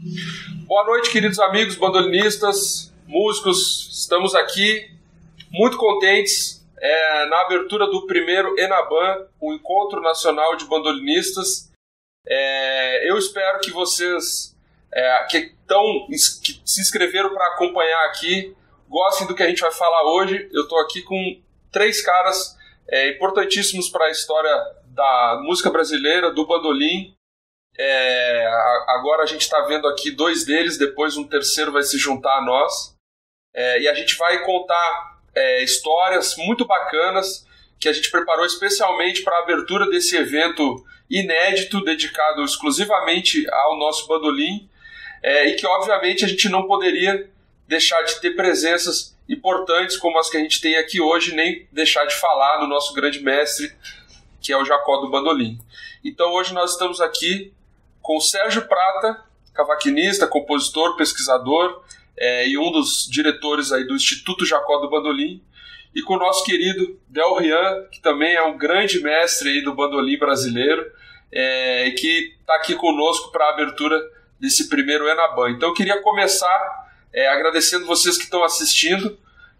Boa noite, queridos amigos bandolinistas, músicos. Estamos aqui muito contentes na abertura do primeiro ENABAN, o Encontro Nacional de Bandolinistas. Eu espero que vocês que se inscreveram para acompanhar aqui gostem do que a gente vai falar hoje. Eu estou aqui com 3 caras importantíssimos para a história da música brasileira, do bandolim. Agora a gente está vendo aqui 2 deles, depois um terceiro vai se juntar a nós, e a gente vai contar histórias muito bacanas que a gente preparou especialmente para a abertura desse evento inédito, dedicado exclusivamente ao nosso bandolim, e que obviamente a gente não poderia deixar de ter presenças importantes como as que a gente tem aqui hoje, nem deixar de falar no nosso grande mestre, que é o Jacó do bandolim. Então hoje nós estamos aqui com o Sérgio Prata, cavaquinista, compositor, pesquisador, e um dos diretores aí do Instituto Jacó do Bandolim, e com o nosso querido Del Rian, que também é um grande mestre aí do bandolim brasileiro, e que está aqui conosco para a abertura desse primeiro ENABAN. Então eu queria começar agradecendo vocês que estão assistindo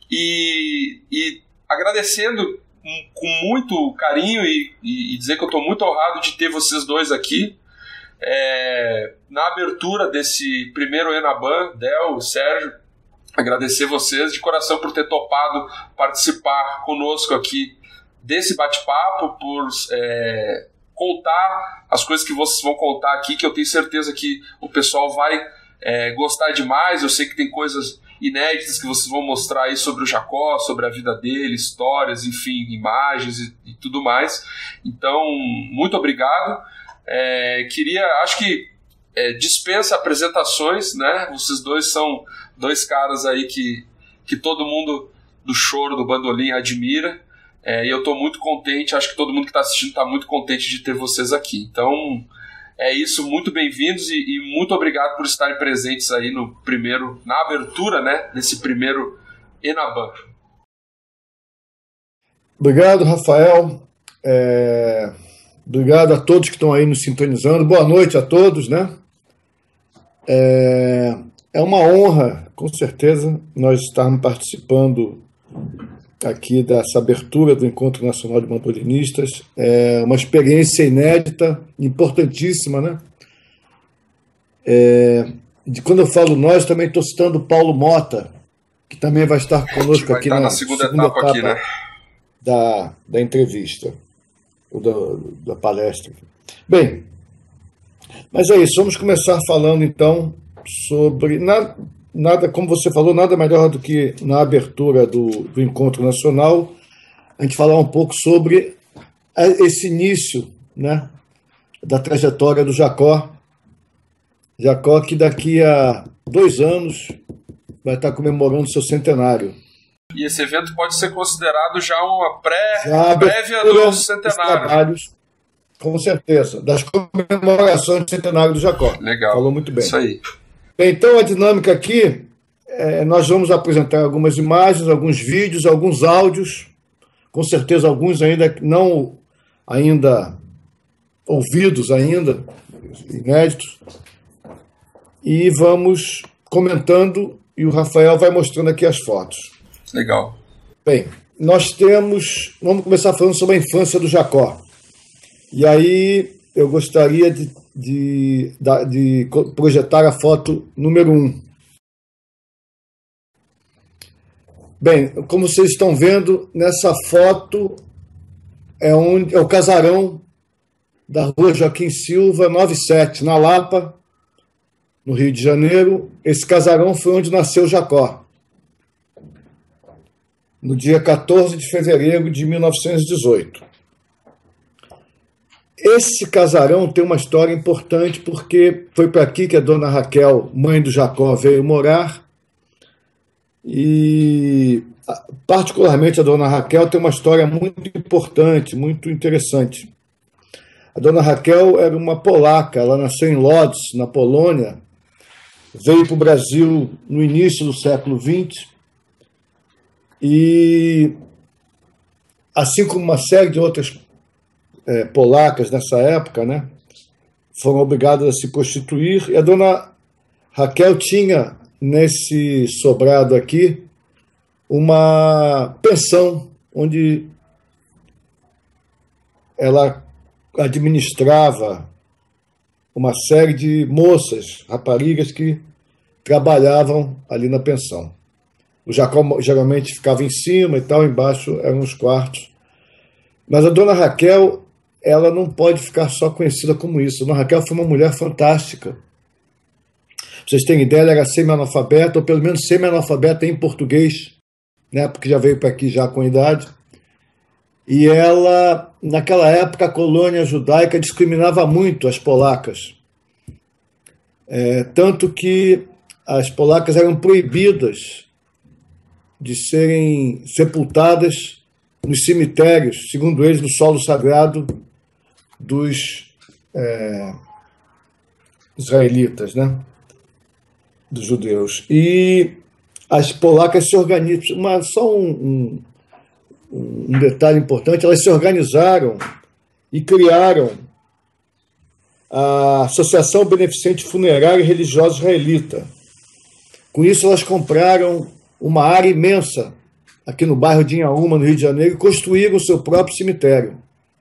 e agradecendo com muito carinho e dizer que eu estou muito honrado de ter vocês dois aqui na abertura desse primeiro ENABAN. Del, Sérgio, agradecer vocês de coração por ter topado participar conosco aqui desse bate-papo, por contar as coisas que vocês vão contar aqui, que eu tenho certeza que o pessoal vai gostar demais. Eu sei que tem coisas inéditas que vocês vão mostrar aí sobre o Jacó, sobre a vida dele, histórias, enfim, imagens e tudo mais. Então, muito obrigado. Acho que dispensa apresentações, né? Vocês dois são 2 caras aí que todo mundo do choro, do bandolim admira, e eu estou muito contente, acho que todo mundo que está assistindo está muito contente de ter vocês aqui. Então é isso, muito bem-vindos e muito obrigado por estarem presentes aí na abertura, né, desse primeiro ENABAN. Obrigado, Rafael. Obrigado a todos que estão aí nos sintonizando. Boa noite a todos, né? É uma honra, com certeza, nós estarmos participando aqui dessa abertura do Encontro Nacional de Bandolinistas. É uma experiência inédita, importantíssima, né? Quando eu falo nós, também estou citando o Paulo Mota, que também vai estar conosco aqui na segunda etapa aqui, né? da entrevista, ou da palestra. Bem, mas é isso, vamos começar falando então sobre nada, como você falou, nada melhor do que na abertura do Encontro Nacional a gente falar um pouco sobre esse início, né, da trajetória do Jacó que daqui a 2 anos vai estar comemorando seu centenário. E esse evento pode ser considerado já uma prévia do centenário. Trabalhos, com certeza, das comemorações do centenário do Jacó. Legal. Falou muito bem. Isso aí. Bem, então a dinâmica aqui, nós vamos apresentar algumas imagens, alguns vídeos, alguns áudios, com certeza alguns ainda ouvidos, inéditos, e vamos comentando e o Rafael vai mostrando aqui as fotos. Legal. Bem, vamos começar falando sobre a infância do Jacó. E aí eu gostaria de projetar a foto número 1. Bem, como vocês estão vendo, nessa foto é o casarão da Rua Joaquim Silva, 97, na Lapa, no Rio de Janeiro. Esse casarão foi onde nasceu Jacó, no dia 14 de fevereiro de 1918. Esse casarão tem uma história importante porque foi para aqui que a dona Raquel, mãe do Jacó, veio morar, e particularmente a dona Raquel tem uma história muito importante, muito interessante. A dona Raquel era uma polaca, ela nasceu em Lodz, na Polônia, veio para o Brasil no início do século XX, e assim como uma série de outras polacas nessa época, né, foram obrigadas a se prostituir, e a dona Raquel tinha, nesse sobrado aqui, uma pensão onde ela administrava uma série de moças, raparigas que trabalhavam ali na pensão. O Jacó geralmente ficava em cima e tal, embaixo eram os quartos. Mas a dona Raquel, ela não pode ficar só conhecida como isso. A dona Raquel foi uma mulher fantástica. Pra vocês terem ideia, ela era semi-analfabeta, ou pelo menos semi-analfabeta em português, né, porque já veio para aqui já com idade. E ela, naquela época, a colônia judaica discriminava muito as polacas. Tanto que as polacas eram proibidas de serem sepultadas nos cemitérios, segundo eles, no solo sagrado dos israelitas, né? Dos judeus. E as polacas se organizam. Só um detalhe importante, elas se organizaram e criaram a Associação Beneficente Funerária e Religiosa Israelita. Com isso, elas compraram uma área imensa aqui no bairro de Inhaúma, no Rio de Janeiro, e construíram o seu próprio cemitério.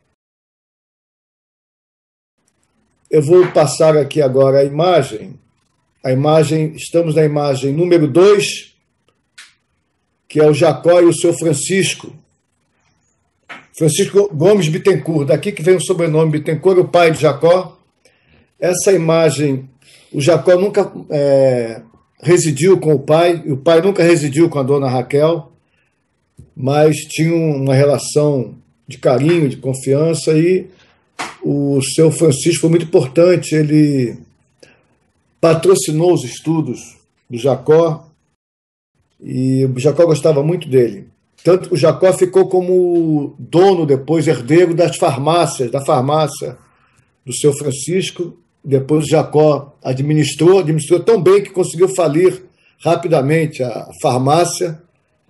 Eu vou passar aqui agora a imagem. Estamos na imagem número 2, que é o Jacó e o seu Francisco. Francisco Gomes Bittencourt, daqui que vem o sobrenome Bittencourt, o pai de Jacó. Essa imagem, o Jacó nunca residiu com o pai, e o pai nunca residiu com a dona Raquel, mas tinham uma relação de carinho, de confiança, e o seu Francisco foi muito importante. Ele patrocinou os estudos do Jacó, e o Jacó gostava muito dele. Tanto que o Jacó ficou como dono, depois herdeiro da farmácia do seu Francisco. Depois o Jacó administrou tão bem que conseguiu falir rapidamente a farmácia,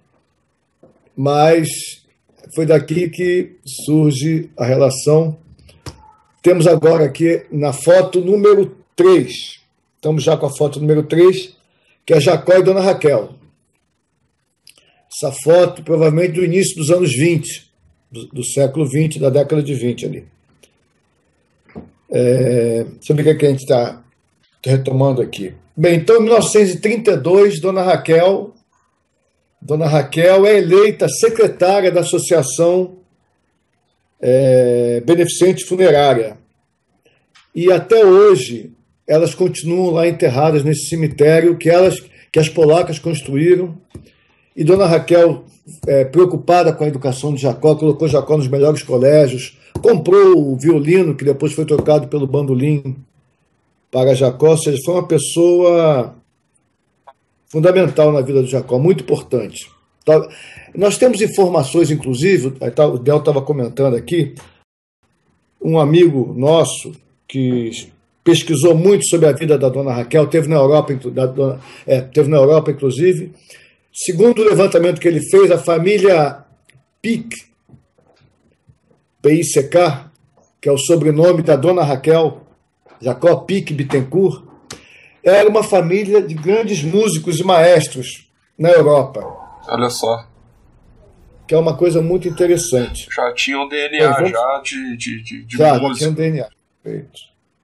mas foi daqui que surge a relação. Temos agora aqui na foto número 3, estamos já com a foto número 3, que é Jacó e Dona Raquel. Essa foto provavelmente do início dos anos 20, do século 20, da década de 20 ali. Deixa eu ver o que a gente está retomando aqui. Bem, então, em 1932, Dona Raquel é eleita secretária da Associação Beneficente Funerária. E até hoje elas continuam lá enterradas nesse cemitério que as polacas construíram. E Dona Raquel, preocupada com a educação de Jacó, colocou Jacó nos melhores colégios, comprou o violino, que depois foi trocado pelo bandolim para Jacó. Ou seja, foi uma pessoa fundamental na vida de Jacó, muito importante. Nós temos informações, inclusive, o Del estava comentando aqui, um amigo nosso que pesquisou muito sobre a vida da Dona Raquel, teve na Europa, inclusive. Segundo o levantamento que ele fez, a família Pick, P-I-C-K, que é o sobrenome da Dona Raquel, Jacó Pick Bittencourt, era uma família de grandes músicos e maestros na Europa. Olha só. Que é uma coisa muito interessante. Já tinha um DNA de já música. Tinha um DNA. Perfeito.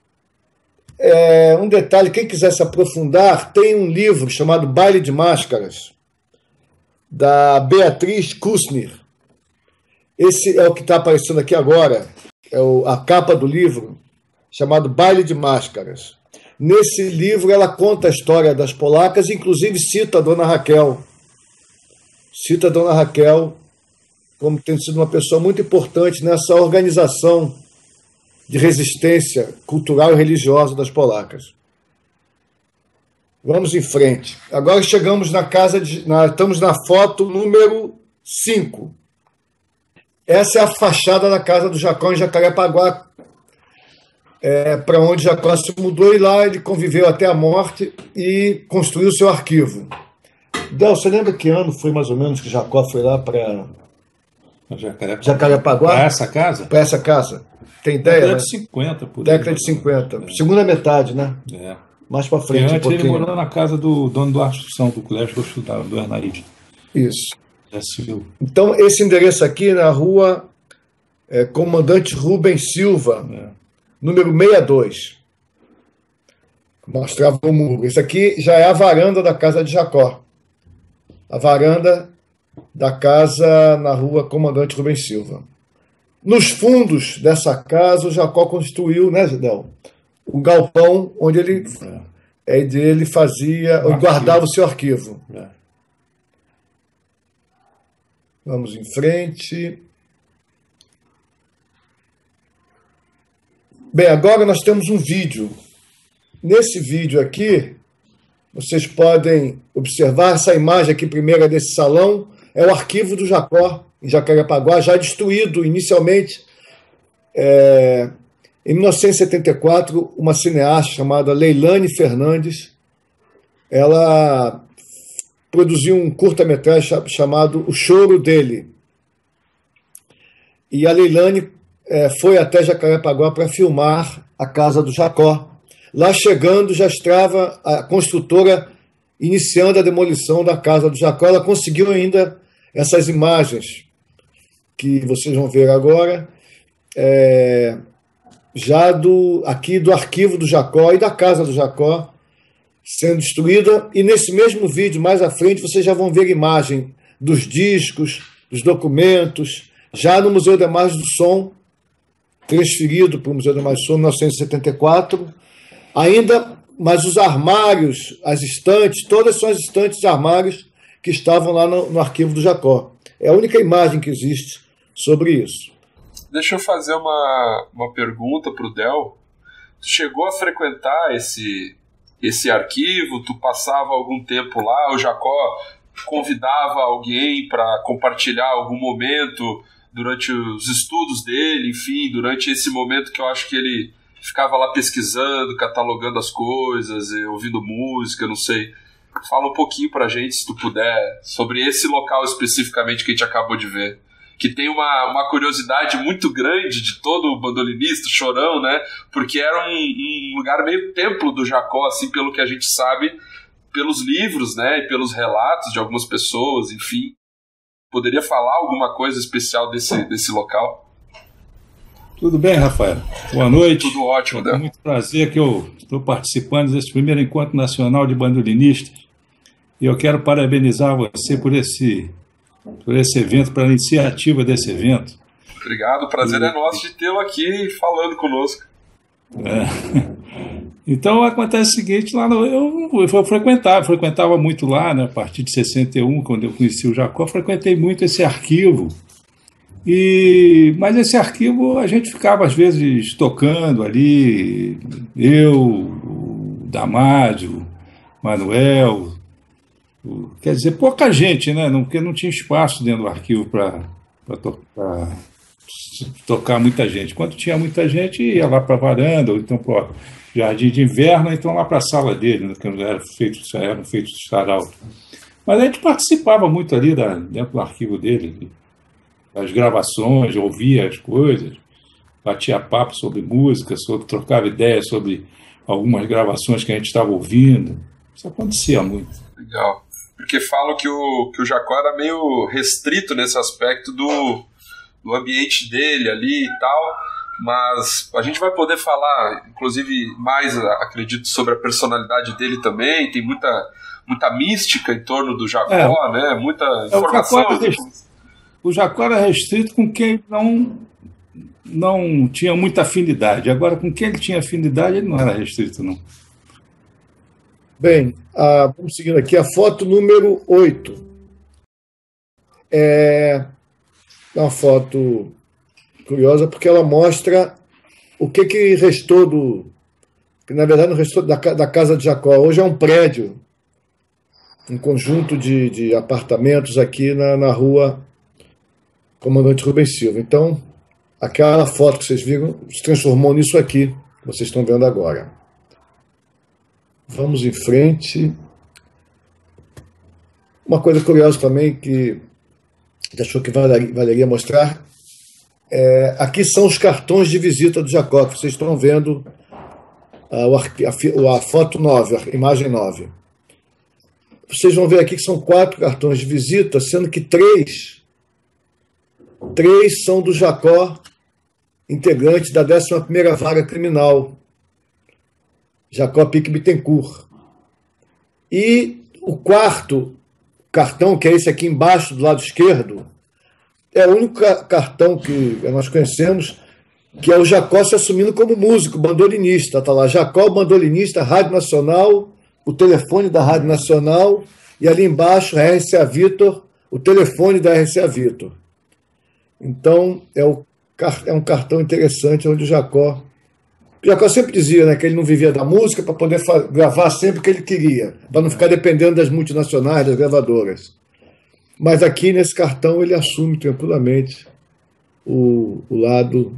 Um detalhe, quem quiser se aprofundar, tem um livro chamado Baile de Máscaras, da Beatriz Kussner. Esse é o que está aparecendo aqui agora, a capa do livro, chamado Baile de Máscaras. Nesse livro ela conta a história das polacas, inclusive cita a Dona Raquel. Cita a Dona Raquel como tendo sido uma pessoa muito importante nessa organização de resistência cultural e religiosa das polacas. Vamos em frente. Agora chegamos estamos na foto número 5. Essa é a fachada da casa do Jacó em Jacarepaguá, para onde Jacó se mudou, e lá ele conviveu até a morte e construiu seu arquivo. Del, você lembra que ano foi mais ou menos que Jacó foi lá para Jacarepaguá? Para essa casa? Para essa casa. Tem ideia? Década de 50, por aí. Década de 50. Segunda metade, né? mais para frente um pouquinho. Ele morou na casa do dono do Arçução, do colégio que eu estudava, do Arnaíde. Isso. Então, esse endereço aqui na rua Comandante Rubens Silva, número 62. Mostrava o muro. Esse aqui já é a varanda da casa de Jacó. A varanda da casa na rua Comandante Rubens Silva. Nos fundos dessa casa, o Jacó construiu, né, Zidão? O galpão onde ele fazia, guardava o seu arquivo. Vamos em frente. Bem, agora nós temos um vídeo. Nesse vídeo aqui, vocês podem observar essa imagem aqui primeira desse salão. É o arquivo do Jacó, em Jacarepaguá, já destruído inicialmente. Em 1974, uma cineasta chamada Leilane Fernandes, ela produziu um curta-metragem chamado O Choro Dele. E a Leilane foi até Jacarepaguá para filmar a casa do Jacó. Lá chegando, já estava a construtora iniciando a demolição da casa do Jacó. Ela conseguiu ainda essas imagens que vocês vão ver agora, já aqui do arquivo do Jacó e da casa do Jacó sendo destruída. E nesse mesmo vídeo, mais à frente, vocês já vão ver imagem dos discos, dos documentos, já no Museu da Imagem do Som, transferido para o Museu da Imagem do Som em 1974. Ainda, mas os armários, as estantes, todas são as estantes de armários que estavam lá no arquivo do Jacó. É a única imagem que existe sobre isso. Deixa eu fazer uma pergunta para o Del. Tu chegou a frequentar esse arquivo? Tu passava algum tempo lá? O Jacó convidava alguém para compartilhar algum momento durante os estudos dele, enfim, durante esse momento que eu acho que ele ficava lá pesquisando, catalogando as coisas, ouvindo música, não sei. Fala um pouquinho pra gente, se tu puder, sobre esse local especificamente que a gente acabou de ver. Que tem uma curiosidade muito grande de todo o bandolinista, chorão, né? Porque era um lugar meio templo do Jacó, assim, pelo que a gente sabe, pelos livros, né? E pelos relatos de algumas pessoas, enfim. Poderia falar alguma coisa especial desse local? Tudo bem, Rafael? Boa noite. Tudo ótimo, Del. É muito prazer que eu estou participando desse primeiro Encontro Nacional de Bandolinistas. E eu quero parabenizar você por esse evento, pela iniciativa desse evento. Obrigado, o prazer é nosso de tê-lo aqui falando conosco. Então acontece o seguinte, lá eu frequentava muito lá, né, a partir de 61, quando eu conheci o Jacó, frequentei muito esse arquivo. Mas esse arquivo a gente ficava às vezes tocando ali, eu, o Damádio, o Manuel, quer dizer, pouca gente, né? Porque não tinha espaço dentro do arquivo para tocar muita gente. Quando tinha muita gente, ia lá para a varanda, ou então para o jardim de inverno, ou então lá para a sala dele, né, que era um feito de sarau. Mas a gente participava muito ali dentro do arquivo dele, as gravações, ouvia as coisas, batia papo sobre música, trocava ideias sobre algumas gravações que a gente estava ouvindo. Isso acontecia muito. Legal. Porque falam que o Jacó era meio restrito nesse aspecto do ambiente dele ali e tal, mas a gente vai poder falar, inclusive, mais, acredito, sobre a personalidade dele também. Tem muita mística em torno do Jacó, né? Muita informação. O Jacó era restrito com quem não tinha muita afinidade. Agora, com quem ele tinha afinidade, ele não era restrito, não. Bem, vamos seguindo aqui. A foto número 8. É uma foto curiosa porque ela mostra o que restou que na verdade não restou da casa de Jacó. Hoje é um prédio, um conjunto de apartamentos aqui na rua Comandante Rubens Silva. Então, aquela foto que vocês viram se transformou nisso aqui, que vocês estão vendo agora. Vamos em frente. Uma coisa curiosa também que achou que valeria mostrar. Aqui são os cartões de visita do Jacó, que vocês estão vendo a foto 9, a imagem 9. Vocês vão ver aqui que são 4 cartões de visita, sendo que 3 são do Jacó, integrante da 11ª Vara Criminal, Jacó Pique Bittencourt. E o 4º cartão, que é esse aqui embaixo, do lado esquerdo, é o único cartão que nós conhecemos, que é o Jacó se assumindo como músico, bandolinista. Está lá, Jacó, bandolinista, Rádio Nacional, o telefone da Rádio Nacional, e ali embaixo, RCA Victor, o telefone da RCA Victor. Então, é um cartão interessante, onde o Jacó sempre dizia, né, que ele não vivia da música para poder gravar sempre o que ele queria, para não ficar dependendo das multinacionais, das gravadoras. Mas aqui, nesse cartão, ele assume tranquilamente o lado...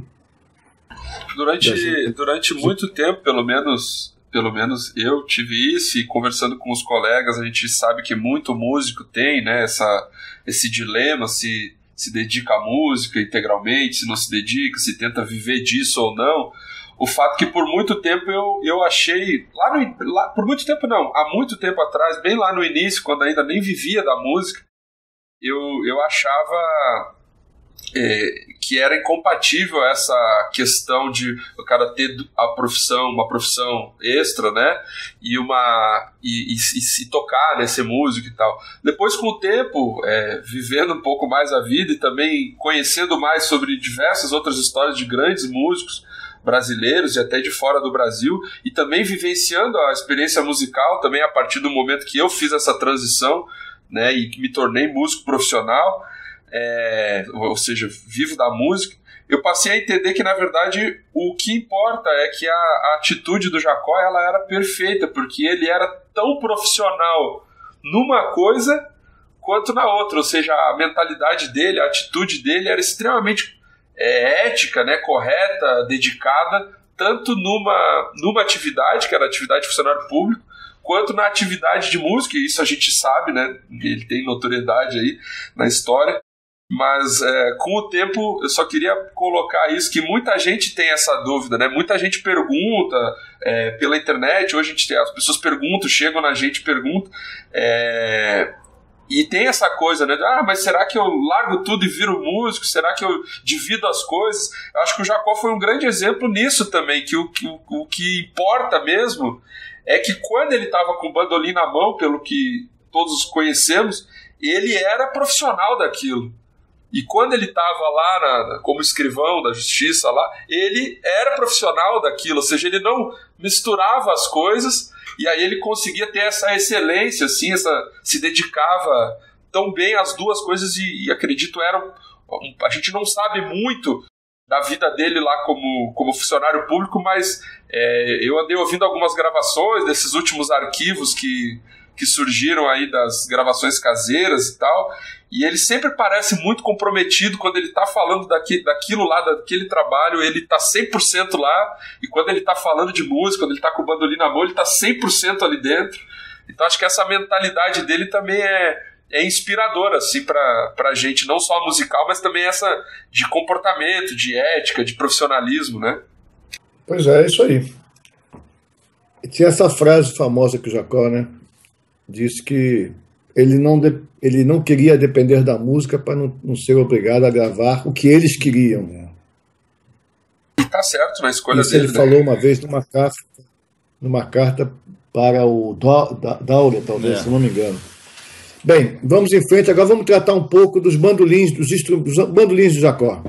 Durante muito tempo, pelo menos eu tive isso, e conversando com os colegas, a gente sabe que muito músico tem, né, esse dilema, se dedica à música integralmente, se não se dedica, se tenta viver disso ou não. O fato que por muito tempo eu achei, por muito tempo não, há muito tempo atrás, bem lá no início, quando ainda nem vivia da música, eu achava que era incompatível essa questão de o cara ter uma profissão extra, né, e tocar, né, ser músico e tal. Depois, com o tempo, vivendo um pouco mais a vida e também conhecendo mais sobre diversas outras histórias de grandes músicos brasileiros e até de fora do Brasil, e também vivenciando a experiência musical também a partir do momento que eu fiz essa transição, né, e que me tornei músico profissional, ou seja, vivo da música, eu passei a entender que, na verdade, o que importa é que a atitude do Jacó, ela era perfeita, porque ele era tão profissional numa coisa quanto na outra, ou seja, a mentalidade dele, a atitude dele era extremamente ética, né, correta, dedicada, tanto numa atividade, que era a atividade de funcionário público, quanto na atividade de música, e isso a gente sabe, né, ele tem notoriedade aí na história, mas com o tempo eu só queria colocar isso, que muita gente tem essa dúvida, né, muita gente pergunta pela internet, hoje as pessoas perguntam, chegam na gente e perguntam, e tem essa coisa, né? Mas será que eu largo tudo e viro músico? Será que eu divido as coisas? Eu acho que o Jacó foi um grande exemplo nisso também, que o que importa mesmo é que quando ele estava com o bandolim na mão, pelo que todos conhecemos, ele era profissional daquilo. E quando ele estava lá como escrivão da justiça, lá, ele era profissional daquilo, ou seja, ele não misturava as coisas. E aí ele conseguia ter essa excelência, assim, se dedicava tão bem às duas coisas e acredito, a gente não sabe muito da vida dele lá como funcionário público, mas eu andei ouvindo algumas gravações desses últimos arquivos que surgiram aí das gravações caseiras e tal, e ele sempre parece muito comprometido quando ele está falando daquilo lá, daquele trabalho, ele está 100% lá, e quando ele está falando de música, quando ele está com o bandolim na mão, ele está 100% ali dentro. Então acho que essa mentalidade dele também é inspiradora, assim, para a gente, não só musical, mas também essa de comportamento, de ética, de profissionalismo, né? Pois é isso aí. E tinha essa frase famosa que o Jacó, né, disse que ele não queria depender da música para não ser obrigado a gravar o que eles queriam. E tá certo na escolha isso dele. Ele falou uma vez numa carta para o Daura, talvez, se não me engano. Bem, vamos em frente. Agora vamos tratar um pouco dos bandolins, dos bandolins do Jacó.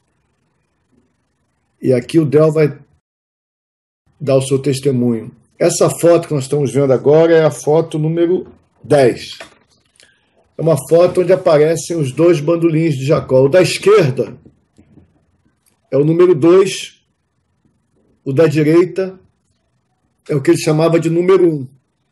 E aqui o Del vai dar o seu testemunho. Essa foto que nós estamos vendo agora é a foto número 10. É uma foto onde aparecem os 2 bandolins de Jacó. O da esquerda é o número 2, o da direita é o que ele chamava de número 1.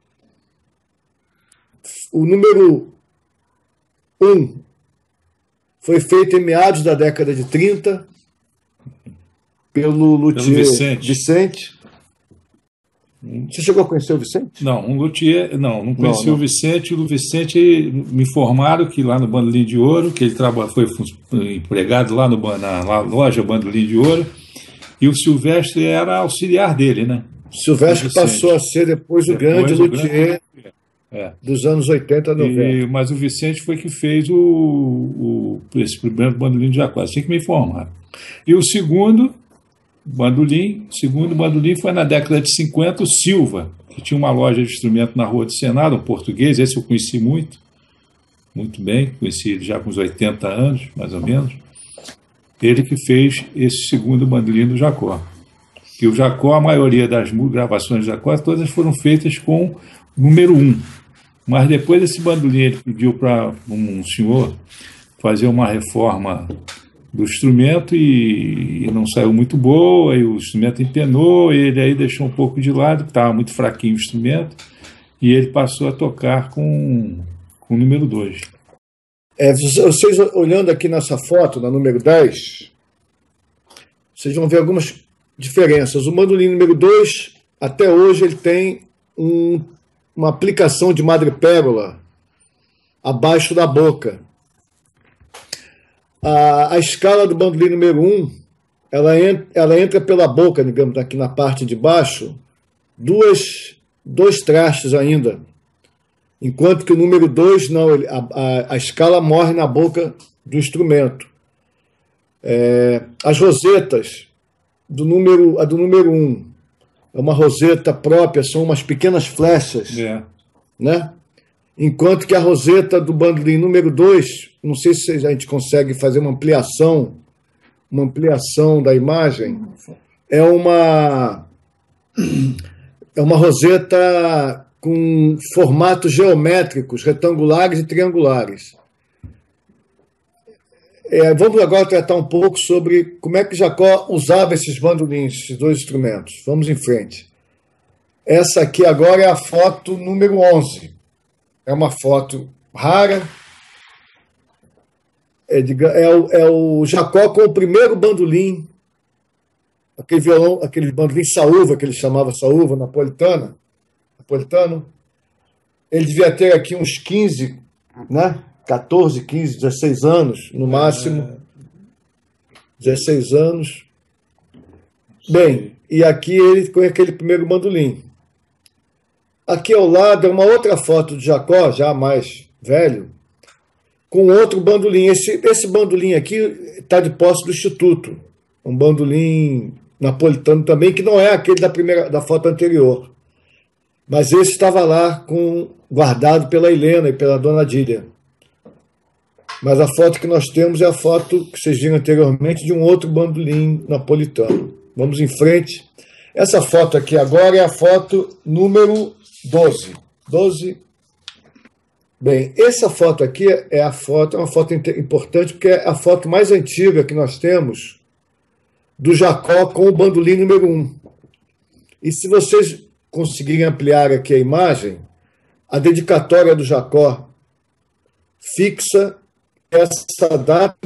O número 1 foi feito em meados da década de 30 pelo luthier Vicente. Você chegou a conhecer o Vicente? Não, não conheci o Vicente. O Vicente me informaram que lá no Bandolim de Ouro, que ele foi empregado lá na loja Bandolim de Ouro, e o Silvestre era auxiliar dele, né? Silvestre passou a ser depois o grande luthier dos anos 80 a 90. Mas o Vicente foi que fez esse primeiro bandolim de Jacó, assim que me informaram. E o segundo bandolim foi na década de 50, o Silva, que tinha uma loja de instrumento na Rua do Senado, um português, esse eu conheci muito bem, conheci ele já com uns 80 anos, mais ou menos. Ele que fez esse segundo bandolim do Jacó. E o Jacó, a maioria das gravações de Jacó, todas foram feitas com número 1. Mas depois esse bandolim ele pediu para um senhor fazer uma reforma do instrumento e não saiu muito boa, e o instrumento empenou, e ele aí deixou um pouco de lado, porque estava muito fraquinho o instrumento, e ele passou a tocar com o número 2. Vocês olhando aqui nessa foto, na número 10, vocês vão ver algumas diferenças. O bandolim número 2, até hoje, ele tem uma aplicação de madrepérola abaixo da boca. A escala do bandolim número 1, ela entra pela boca, digamos, aqui na parte de baixo, dois trastes ainda. Enquanto que o número 2, não, a escala morre na boca do instrumento. As rosetas, a do número 1, é uma roseta própria, são umas pequenas flechas, né? Enquanto que a roseta do bandolim número 2, não sei se a gente consegue fazer uma ampliação da imagem, é uma roseta com formatos geométricos, retangulares e triangulares. Vamos agora tratar um pouco sobre como é que Jacó usava esses bandolins, esses dois instrumentos. Vamos em frente. Essa aqui agora é a foto número 11. É uma foto rara. É o Jacó com o primeiro bandolim, aquele bandolim saúva, que ele chamava saúva, napolitano. Ele devia ter aqui uns 15, né? 14, 15, 16 anos, no máximo. 16 anos. Bem, e aqui ele com aquele primeiro bandolim. Aqui ao lado é uma outra foto de Jacó, já mais velho, com outro bandolim. Esse bandolim aqui está de posse do Instituto. Um bandolim napolitano também, que não é aquele da foto anterior. Mas esse estava lá guardado pela Helena e pela Dona Dília. Mas a foto que nós temos é a foto que vocês viram anteriormente de um outro bandolim napolitano. Vamos em frente. Essa foto aqui agora é a foto número 12. Bem, essa foto aqui é uma foto importante porque é a foto mais antiga que nós temos do Jacó com o bandolim número 1. E se vocês conseguirem ampliar aqui a imagem, a dedicatória do Jacó fixa essa data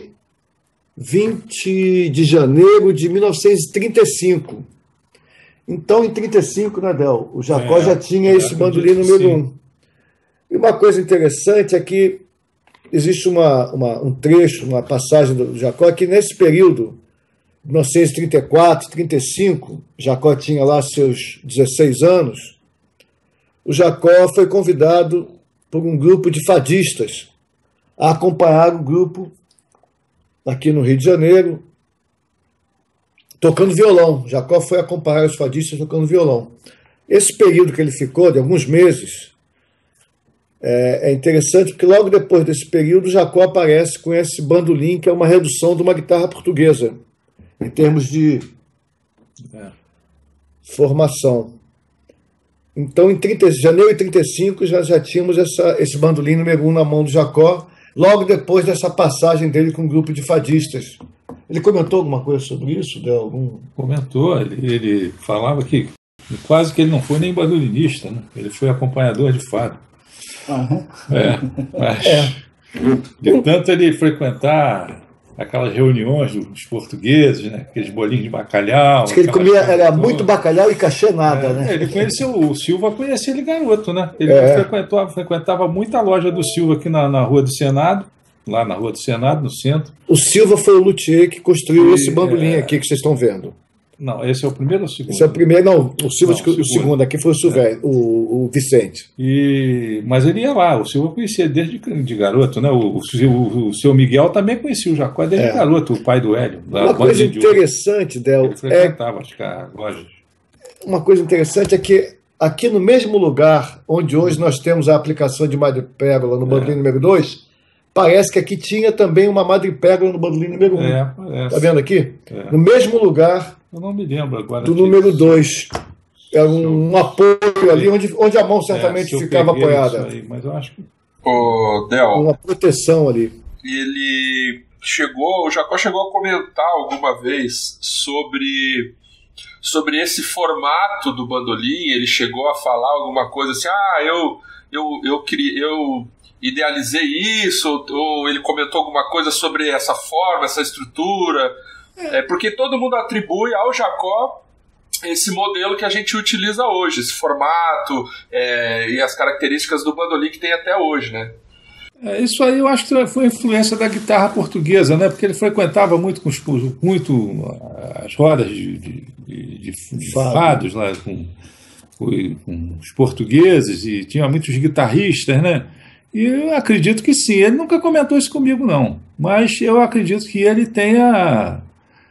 20 de janeiro de 1935. Então, em 35, né, Del? O Jacó já tinha esse bandolim número 1. E uma coisa interessante é que existe um trecho, uma passagem do Jacó, que nesse período, 1934, 35, Jacó tinha lá seus 16 anos, o Jacó foi convidado por um grupo de fadistas a acompanhar o grupo aqui no Rio de Janeiro, tocando violão. Jacó foi acompanhar os fadistas tocando violão. Esse período que ele ficou, de alguns meses, é interessante porque logo depois desse período, Jacó aparece com esse bandolim, que é uma redução de uma guitarra portuguesa, em termos de formação. Então, em janeiro de 35, já tínhamos esse bandolim número 1 na mão do Jacó, logo depois dessa passagem dele com um grupo de fadistas. Ele comentou alguma coisa sobre isso? Comentou, ele falava que quase que ele não foi nem bandolinista, né? Ele foi acompanhador de fado. De tanto ele frequentar aquelas reuniões dos portugueses, né? Aqueles bolinhos de bacalhau. Diz que ele comia, era muito bacalhau e cachê nada, né? Ele conheceu, o Silva conhecia ele garoto, né? Ele frequentava muita loja do Silva aqui na Rua do Senado, lá na Rua do Senado, no centro. O Silva foi o luthier que construiu esse bandolim aqui que vocês estão vendo. Não, esse é o primeiro ou o segundo? Esse é o primeiro, não, o Silva, não, o segundo, aqui foi o Silvério, o Vicente. Mas ele ia lá, o Silva conhecia desde de garoto, né? O seu Miguel também conhecia o Jacó desde garoto, o pai do Hélio. Uma coisa interessante, Del, ele frequentava as lojas. Uma coisa interessante é que aqui no mesmo lugar onde hoje nós temos a aplicação de madrepérola no bandolim número 2, parece que aqui tinha também uma madrepérola no bandolim número 1. Está vendo aqui? No mesmo lugar. Eu não me lembro agora. Do número 2. Era um apoio ali onde a mão certamente ficava apoiada. Aí, mas eu acho que. Del, uma proteção ali. O Jacó chegou a comentar alguma vez sobre esse formato do bandolim. Ele chegou a falar alguma coisa assim, eu idealizei isso, ou ele comentou alguma coisa sobre essa forma, essa estrutura, porque todo mundo atribui ao Jacó esse modelo que a gente utiliza hoje, esse formato e as características do bandolim que tem até hoje, né? Isso aí eu acho que foi influência da guitarra portuguesa, né? Porque ele frequentava muito as rodas de fados lá com os portugueses, e tinha muitos guitarristas, né? E eu acredito que sim. Ele nunca comentou isso comigo, não. Mas eu acredito que ele tenha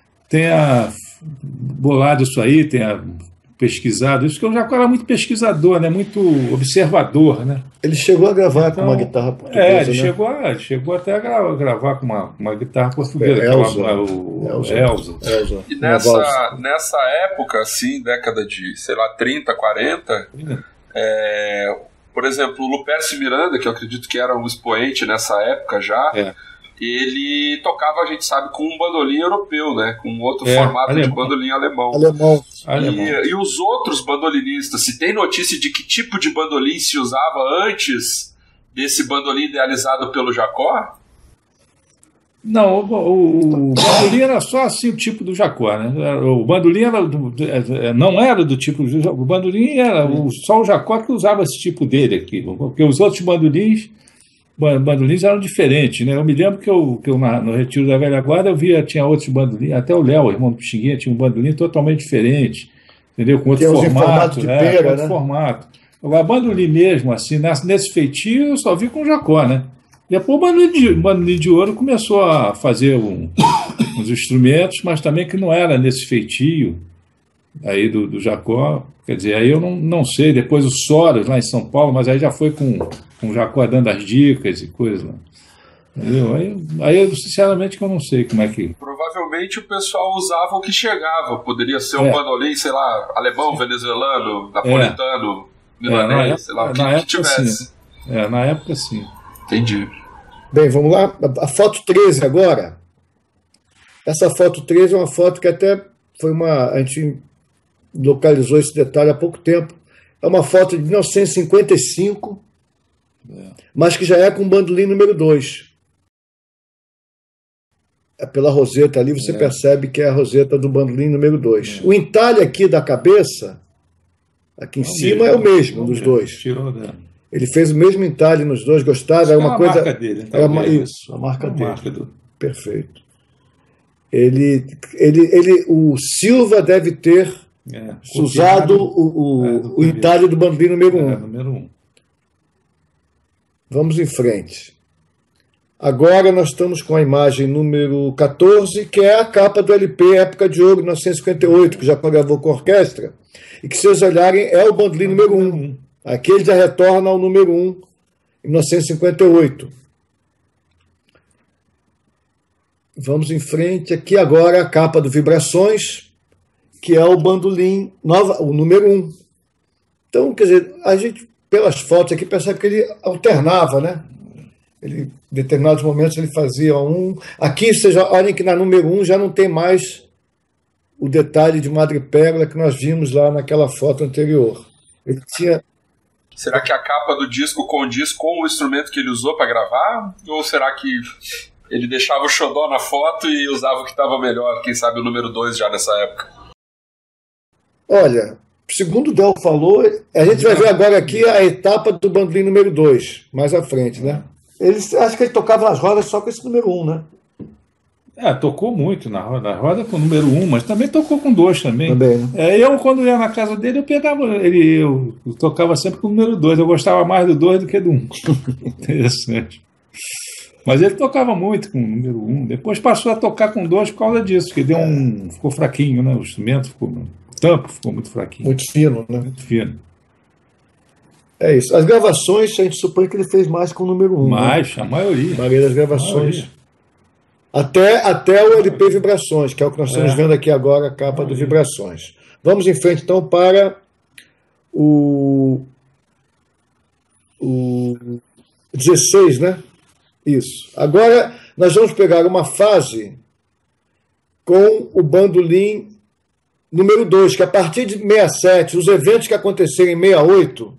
bolado isso aí, tenha pesquisado isso, porque o Jacó era muito pesquisador, né? Muito observador, né? Ele chegou a gravar com uma guitarra portuguesa, ele chegou até a gravar com uma guitarra portuguesa, Elza. E nessa época, assim, década de, 30, 40, por exemplo, o Lupercio Miranda, que eu acredito que era um expoente nessa época já, ele tocava, a gente sabe, com um bandolim europeu, né? Com outro formato de bandolim alemão. E os outros bandolinistas, se tem notícia de que tipo de bandolim se usava antes desse bandolim idealizado pelo Jacó? Não, o bandolim era só assim o tipo do Jacó, né? O bandolim não era do tipo do Jacó. O bandolim era só o Jacó que usava esse tipo dele aqui, porque os outros bandolins eram diferentes, né? Eu me lembro que eu no Retiro da Velha Guarda tinha outros bandolins, até o Léo, irmão do Pixinguinha, tinha um bandolim totalmente diferente, entendeu? Com outro formato, formato. Agora, bandolim mesmo, assim, nesse feitio, eu só vi com o Jacó, né? Depois o bandolim de ouro começou a fazer uns instrumentos, mas também que não era nesse feitio aí do Jacó. Quer dizer, aí eu não sei. Depois o Soros lá em São Paulo, mas aí já foi com o Jacó dando as dicas e coisas lá. Entendeu? Aí eu, sinceramente, que eu não sei como é que... Provavelmente o pessoal usava o que chegava. Poderia ser um bandolim, sei lá, alemão, venezuelano, napolitano, milanês, sei lá, o que tivesse. Sim. Na época, sim. Entendi. Bem, vamos lá. A foto 13 agora. Essa foto 13 é uma foto que até foi a gente localizou esse detalhe há pouco tempo. É uma foto de 1955, mas que já é com bandolim número 2. Pela roseta ali, você percebe que é a roseta do bandolim número 2. O entalhe aqui da cabeça, aqui em cima, é o mesmo dos dois. Tirou dela. Ele fez o mesmo entalhe nos dois, gostava. Era uma coisa. A marca dele. Isso, a marca dele. Perfeito. O Silva deve ter usado o entalhe do bandolim número 1. Número 1. Vamos em frente. Agora nós estamos com a imagem número 14, que é a capa do LP Época de Ouro, 1958, que já gravou com a orquestra, e que, se vocês olharem, é o bandolim número 1. Aqui ele já retorna ao número 1, em 1958. Vamos em frente. Aqui agora a capa do Vibrações, que é o bandolim, o número 1. Então, quer dizer, a gente, pelas fotos aqui, percebe que ele alternava, né? Em determinados momentos ele fazia um. Aqui, vocês olhem que na número 1 já não tem mais o detalhe de madrepérola que nós vimos lá naquela foto anterior. Ele tinha... Será que a capa do disco condiz com o instrumento que ele usou para gravar? Ou será que ele deixava o xodó na foto e usava o que estava melhor? Quem sabe o número 2 já nessa época? Olha, segundo o Del falou, a gente vai ver agora aqui a etapa do bandolim número 2, mais à frente, né? Acho que ele tocava nas rodas só com esse número 1, né? Tocou muito na roda com o número 1, mas também tocou com 2 também. Né? Eu, quando ia na casa dele, eu tocava sempre com o número 2. Eu gostava mais do 2 do que do 1. Interessante. Mas ele tocava muito com o número 1. Depois passou a tocar com 2 por causa disso, que ficou fraquinho, né? O instrumento o tampo ficou muito fraquinho. Muito fino, né? Muito fino. É isso. As gravações, a gente supõe que ele fez mais com o número 1. Mais, né? A maioria. A maioria das gravações. Até o LP Vibrações, que é o que nós estamos vendo aqui agora, a capa do Vibrações. Vamos em frente, então, para o 16, né? Isso. Agora, nós vamos pegar uma fase com o bandolim número 2, que a partir de 67, os eventos que aconteceram em 68,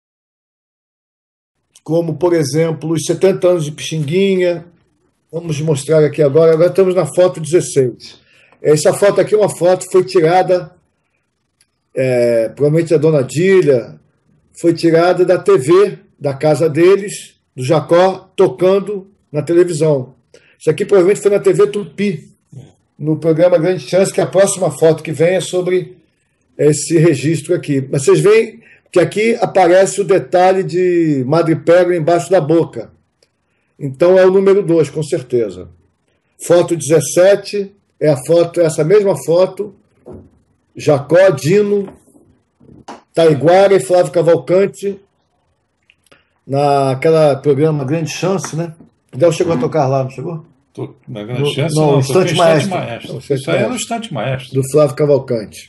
como, por exemplo, os 70 anos de Pixinguinha. Vamos mostrar aqui agora. Agora estamos na foto 16. Essa foto aqui é uma foto que foi tirada, provavelmente da Dona Dília, foi tirada da TV, da casa deles, do Jacó, tocando na televisão. Isso aqui provavelmente foi na TV Tupi, no programa Grande Chance, que a próxima foto que vem é sobre esse registro aqui. Mas vocês veem que aqui aparece o detalhe de madrepérola embaixo da boca. Então é o número 2, com certeza. Foto 17 é essa mesma foto. Jacó, Dino, Taiguara e Flávio Cavalcante, naquela programa Grande Chance, né? O Del chegou a tocar lá, não chegou? Na Grande Chance, não, Instante Maestro. Isso aí é no Instante Maestro. Do Flávio Cavalcante.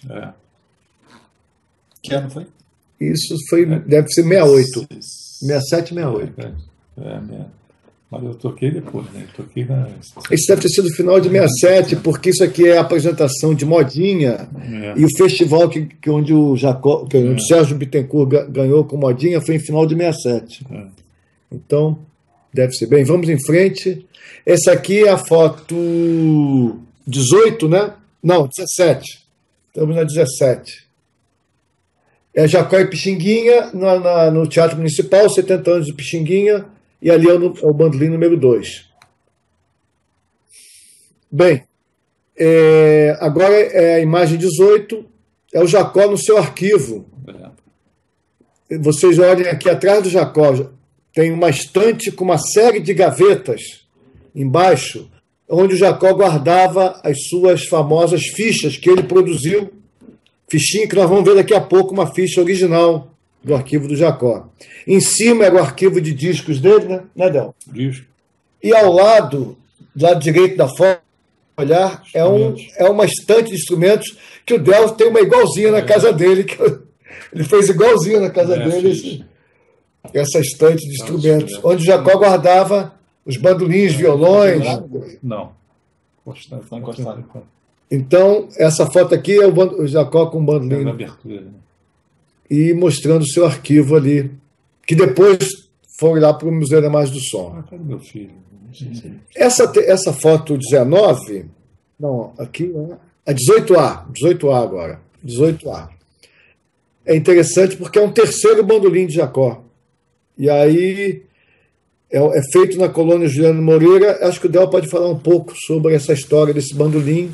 Que ano foi? Isso deve ser 68. 67, 68. Mas eu toquei depois, né? Isso deve ter sido final de 67, porque isso aqui é a apresentação de Modinha, e o festival onde o Sérgio Bittencourt ganhou com Modinha foi em final de 67. Então, deve ser. Bem, vamos em frente. Essa aqui é a foto 18, né? Não, 17. Estamos na 17. É Jacó e Pixinguinha no Teatro Municipal, 70 anos de Pixinguinha. E ali é o bandolim número 2. Bem, agora é a imagem 18, é o Jacó no seu arquivo. Vocês olhem aqui atrás do Jacó, tem uma estante com uma série de gavetas embaixo, onde o Jacó guardava as suas famosas fichas que ele produziu, fichinha que nós vamos ver daqui a pouco, uma ficha original do arquivo do Jacó. Em cima era o arquivo de discos dele, né, Del? Disco. E ao lado direito da foto, olhar, é uma estante de instrumentos que o Del tem uma igualzinha na casa dele, que ele fez igualzinho na casa dele, essa estante de instrumentos, onde o Jacó guardava os bandolins, violões. Não. Encostado. Então, essa foto aqui é o Jacó com o bandolim. Na abertura, né? E mostrando o seu arquivo ali, que depois foi lá para o Museu da Imagem do Som. Cadê meu filho? Essa foto 19, não, aqui é 18A agora, 18A. É interessante porque é um terceiro bandolim de Jacó. E aí é feito na colônia Juliano Moreira. Acho que o Del pode falar um pouco sobre essa história desse bandolim.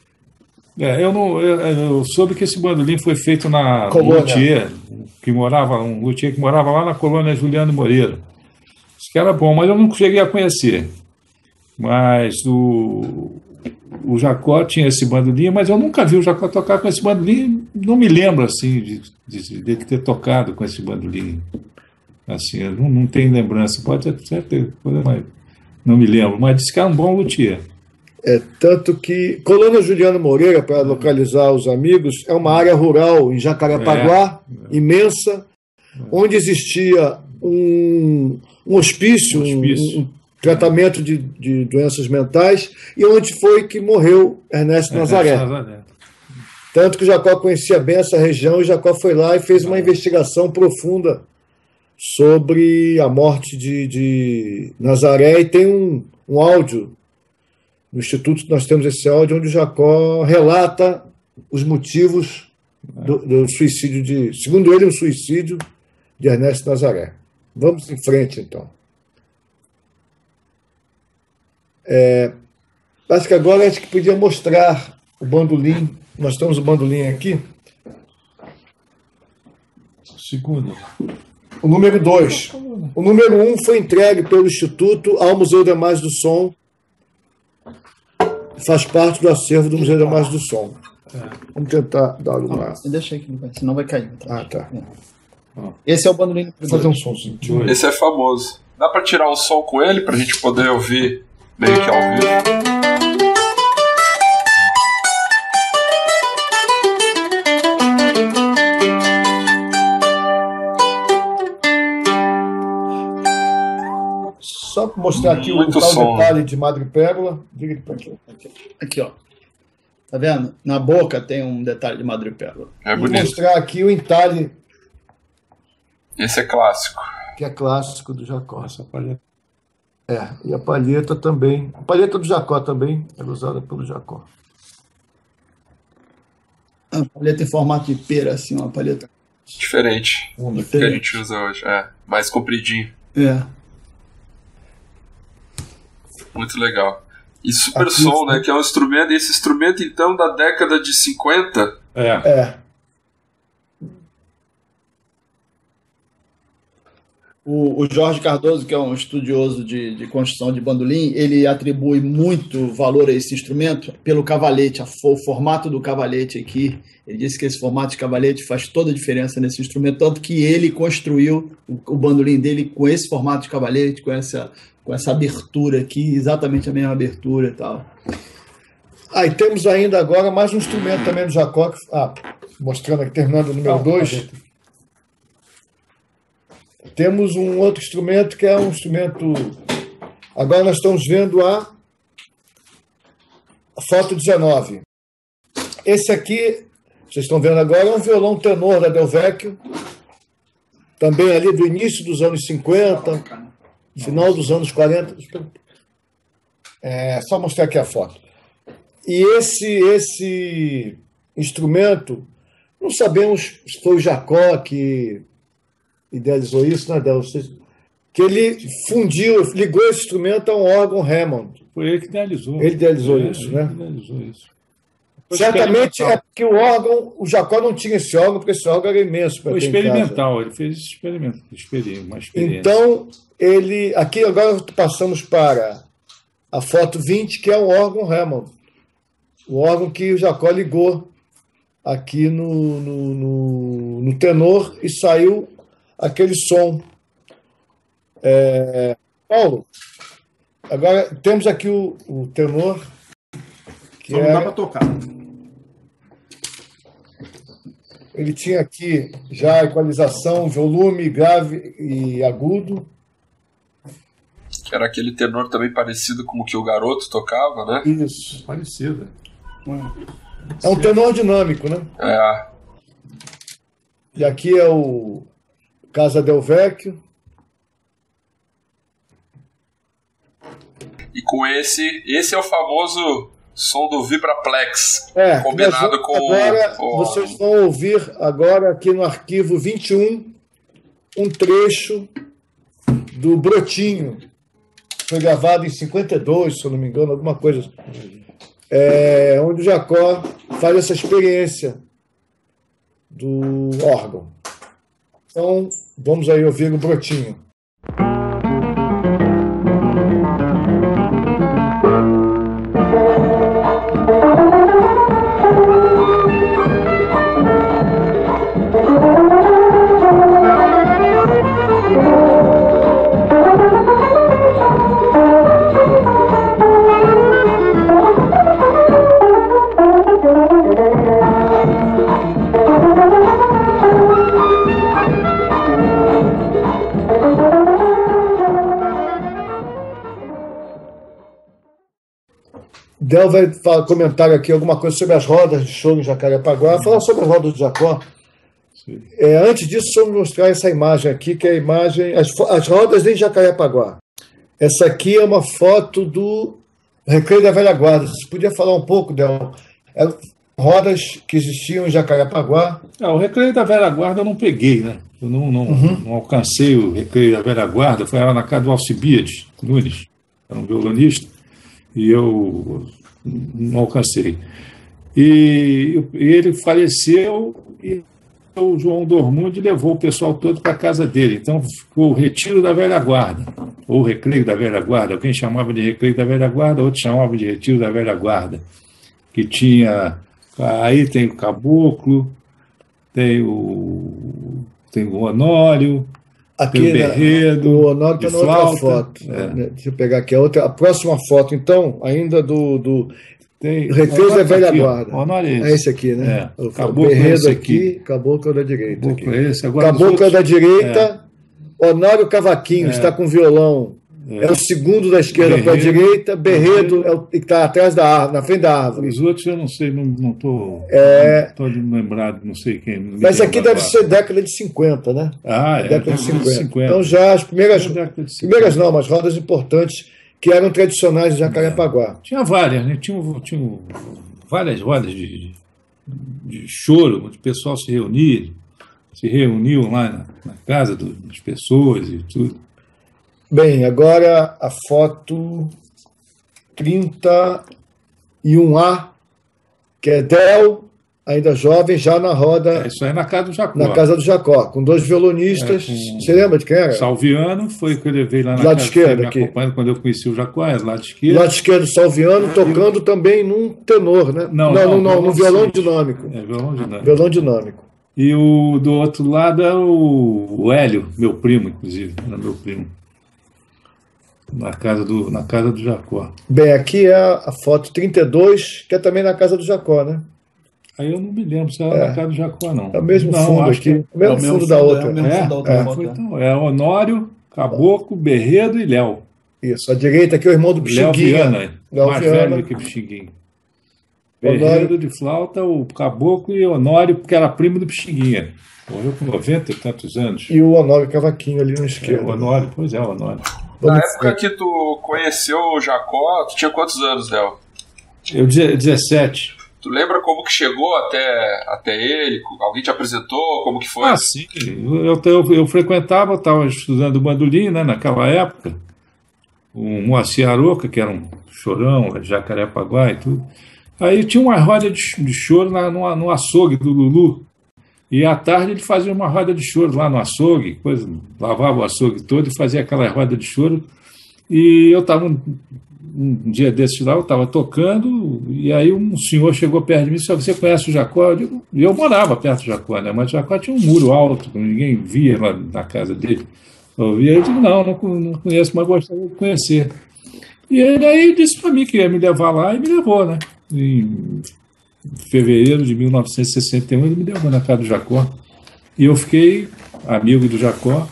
Eu soube que esse bandolim foi feito na luthier, um luthier que morava lá na colônia Juliano Moreira. Isso que era bom, mas eu não cheguei a conhecer. Mas o Jacó tinha esse bandolim, mas eu nunca vi o Jacó tocar com esse bandolim. Não me lembro assim de ter tocado com esse bandolim. Assim, eu não tenho lembrança. Pode até ter, mas não me lembro. Mas disse que era um bom luthier. Tanto que Colônia Juliano Moreira, para localizar os amigos, é uma área rural em Jacarepaguá, imensa, onde existia um hospício, um tratamento de doenças mentais, e onde foi que morreu Ernesto Nazaré. Tanto que o Jacó conhecia bem essa região, e Jacó foi lá e fez uma investigação profunda sobre a morte de Nazaré, e tem um áudio. No Instituto nós temos esse áudio onde o Jacó relata os motivos do suicídio segundo ele, um suicídio de Ernesto Nazaré. Vamos em frente, então. Acho que agora a gente podia mostrar o bandolim. Nós temos o bandolim aqui. Segundo. O número 2. O número 1 foi entregue pelo Instituto ao Museu da Imagem do Som. Faz parte do acervo do Museu da Imagem do Som. Vamos tentar dar uma... Deixa aí, senão vai cair. Ah, tá. Esse é o bandolim. Vou fazer um somzinho. Esse é famoso. Dá para tirar um som com ele, para a gente poder ouvir meio que ao vivo? Só para mostrar aqui o tal detalhe de madrepérola. Diga aqui para aqui. Aqui, ó. Tá vendo? Na boca tem um detalhe de madrepérola. É bonito. Vou mostrar aqui o entalhe. Esse é clássico. Que é clássico do Jacó. Essa palheta. E a palheta também. A palheta do Jacó também era usada pelo Jacó. A palheta em formato de pera, assim, uma palheta. Diferente do que a gente usa hoje. Mais compridinho. Muito legal. E super som, né? Que é um instrumento. Esse instrumento, então, da década de 50. O Jorge Cardoso, que é um estudioso de construção de bandolim, ele atribui muito valor a esse instrumento pelo cavalete, o formato do cavalete aqui. Ele disse que esse formato de cavalete faz toda a diferença nesse instrumento, tanto que ele construiu o bandolim dele com esse formato de cavalete, com essa abertura aqui, exatamente a mesma abertura e tal. E temos ainda agora mais um instrumento também do Jacó, mostrando aqui, terminando o número 2. Temos um outro instrumento que é um instrumento... Agora nós estamos vendo a foto 19. Esse aqui, vocês estão vendo agora, é um violão tenor da Del Vecchio, também ali do início dos anos 50, final dos anos 40. Só mostrar aqui a foto. E esse instrumento, não sabemos se foi o Jacó que idealizou isso, né, Del? Que ele ligou esse instrumento a um órgão Hammond. Foi ele que idealizou. Ele idealizou isso, né? Idealizou isso. Certamente é porque o Jacó não tinha esse órgão, porque esse órgão era imenso. Foi experimental, ele fez esse experimento, uma experiência. Então, aqui agora passamos para a foto 20, que é o órgão Hammond. O órgão que o Jacó ligou aqui no tenor e saiu aquele som. Paulo, agora temos aqui o tenor. Que não dá para tocar. Ele tinha aqui já a equalização, volume, grave e agudo. Que era aquele tenor também parecido com o que o Garoto tocava, né? Isso. Parecido. É um tenor dinâmico, né? E aqui é o Casa Del Vecchio. E com esse é o famoso som do Vibraplex, combinado com vocês vão ouvir agora aqui no arquivo 21 um trecho do Brotinho. Foi gravado em 52, se eu não me engano, alguma coisa. Onde o Jacó faz essa experiência do órgão. Então, vamos aí ouvir o Brotinho. Del vai comentar aqui alguma coisa sobre as rodas de show em Jacarepaguá, falar sobre as rodas de Jacó. Antes disso, vamos mostrar essa imagem aqui, que é a imagem... As rodas em Jacarepaguá. Essa aqui é uma foto do Recreio da Velha Guarda. Você podia falar um pouco, Del? Rodas que existiam em Jacarepaguá. O Recreio da Velha Guarda eu não peguei, né? Eu não alcancei o Recreio da Velha Guarda. Foi lá na casa do Alcibiades Nunes, era um violonista. e eu não alcancei. E ele faleceu e o João Dormundi levou o pessoal todo para a casa dele. Então ficou o Retiro da Velha Guarda, ou Recreio da Velha Guarda. Alguém chamava de Recreio da Velha Guarda, outros chamavam de Retiro da Velha Guarda. Que tinha... Aí tem o Caboclo, tem o Honório, aqui, tem o Berredo. O Honório está na outra foto. Deixa eu pegar aqui a próxima foto, então, ainda do Recreio da Velha Guarda. É esse aqui, né? O Berredo aqui, Caboclo da direita. Caboclo da direita, Honório Cavaquinho está com violão. É o segundo da esquerda para a direita, Berredo é o que está atrás da árvore, na frente da árvore. Os outros eu não sei, não estou lembrado, não sei quem. Mas aqui deve ser década de 50, né? Década de 50. Então já as primeiras não, mas rodas importantes que eram tradicionais de Jacarepaguá. Tinha várias, né? Tinha várias rodas de choro, onde o pessoal se reuniam lá na casa das pessoas e tudo. Bem, agora a foto 31A, que é Del, ainda jovem, já na roda. Isso aí na casa do Jacó. Na casa do Jacó, com dois violonistas. Você lembra de quem era? Salviano, foi o que eu levei lá na lado casa esquerdo, me acompanhando quando eu conheci o Jacó, lado esquerdo. Lado esquerdo, Salviano, tocando também num tenor, né? Não, no violão dinâmico. Violão dinâmico. E o do outro lado é o Hélio, meu primo, inclusive. Era meu primo. Na casa do Jacó. Bem, aqui é a foto 32, que é também na casa do Jacó, né? Aí eu não me lembro se era na casa do Jacó, não. É o mesmo fundo aqui. O mesmo fundo da outra. Então, é Honório, Caboclo, Berredo e Léo. Isso, a direita aqui é o irmão do Pixinguinha. Léo mais velho do que Pixinguinha. Berredo de flauta, o Caboclo e Honório, porque era primo do Pixinguinha. Morreu com 90 e tantos anos. E o Honório Cavaquinho ali na esquerda. O Honório, pois é, o Honório. Na época que tu conheceu o Jacó, tu tinha quantos anos, Léo? Eu 17. Tu lembra como que chegou até ele? Alguém te apresentou? Como que foi? Sim. Eu frequentava, eu estava estudando bandolim, né, naquela época. O Moacir Aroca, que era um chorão de Jacarepaguá e tudo. Aí tinha uma roda de choro no açougue do Lulu. E à tarde ele fazia uma roda de choro lá no açougue, depois lavava o açougue todo e fazia aquela roda de choro. E eu estava um dia desses lá, eu estava tocando, e aí um senhor chegou perto de mim e disse: você conhece o Jacó? Eu morava perto do Jacó, né? Mas o Jacó tinha um muro alto, ninguém via lá na casa dele. Eu disse: não conheço, mas gostaria de conhecer. E ele aí disse para mim que ia me levar lá e me levou, né? Em fevereiro de 1961, ele me levou na casa do Jacó. E eu fiquei amigo do Jacó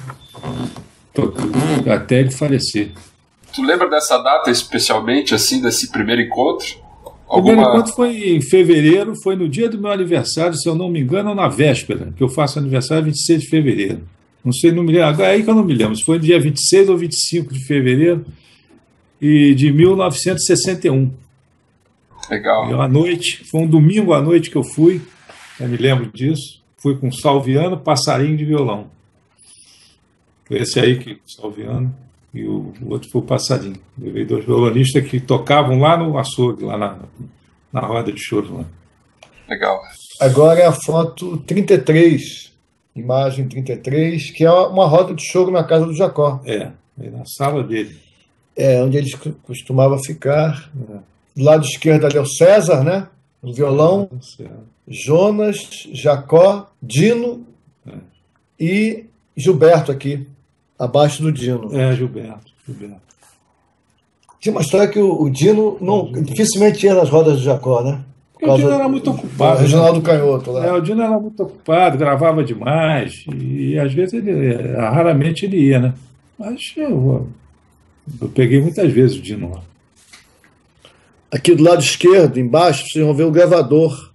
até ele falecer. Tu lembra dessa data especialmente, assim, desse primeiro encontro? O primeiro encontro foi em fevereiro, foi no dia do meu aniversário, se eu não me engano, ou na véspera, que eu faço aniversário 26 de fevereiro. Não sei, não me lembro, agora é aí que eu não me lembro, se foi no dia 26 ou 25 de fevereiro de 1961. Legal. Eu, à noite, foi um domingo à noite que eu fui, eu me lembro disso, fui com Salviano, Passarinho de violão. Esse aí que Salviano e o outro foi o Passarinho. Levei dois violonistas que tocavam lá no açougue, lá na roda de choro. Lá. Legal. Agora é a foto 33, imagem 33, que é uma roda de choro na casa do Jacó. Na sala dele. Onde ele costumava ficar. Do lado esquerdo ali é o César, né? No violão. Jonas, Jacó, Dino e Gilberto aqui, abaixo do Dino. Gilberto. Tinha uma história que o Dino dificilmente ia nas rodas do Jacó, né? Porque o Dino era muito ocupado. Reginaldo Canhoto lá. O Dino era muito ocupado, gravava demais, e às vezes raramente ele ia, né? Mas eu peguei muitas vezes o Dino lá. Aqui do lado esquerdo, embaixo, vocês vão ver o gravador.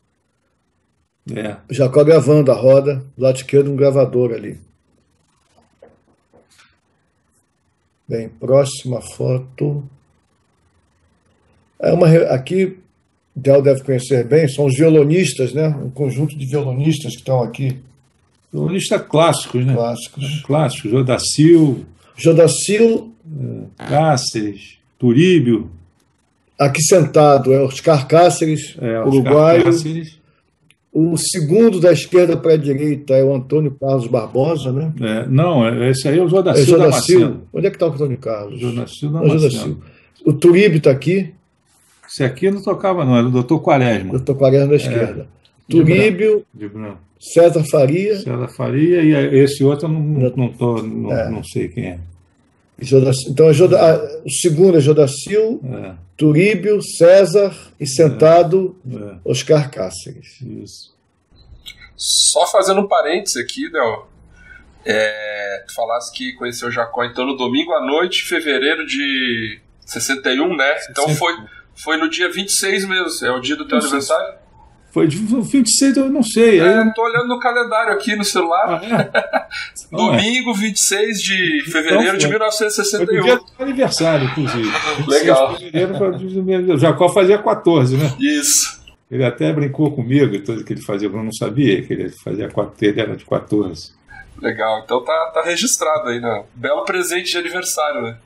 O Jacó gravando a roda, do lado esquerdo um gravador ali. Bem, próxima foto. Aqui, Del deve conhecer bem, são os violonistas, né? Um conjunto de violonistas que estão aqui. Violonistas clássicos, né? Aqui sentado é Oscar Cáceres, uruguaio. Cáceres. O segundo da esquerda para a direita é o Antônio Carlos Barbosa, né? Esse aí é o Jodacil Damasceno. Onde é que está o Antônio Carlos? Jodacil Damasceno. O Turíbio está aqui. Esse aqui não tocava, não, era o Dr. Quaresma. Dr. Quaresma da esquerda. Turíbio, César Faria. E esse outro eu não sei quem é. Então, o segundo é Jodacil, Turíbio, César e sentado Oscar Cáceres. Isso. Só fazendo um parênteses aqui, Del. Tu falasse que conheceu o Jacó então no domingo à noite, fevereiro de 61, né? Então foi no dia 26 mesmo, é o dia do teu aniversário? Foi de 26, eu não sei. Tô olhando no calendário aqui no celular. Domingo, 26 de fevereiro de 1961. Foi o dia do aniversário, inclusive. Legal. O Jacó fazia 14, né? Isso. Ele até brincou comigo, tudo que ele fazia, eu não sabia que ele fazia 4, ele era de 14. Legal, então tá registrado aí, né? Belo presente de aniversário, né?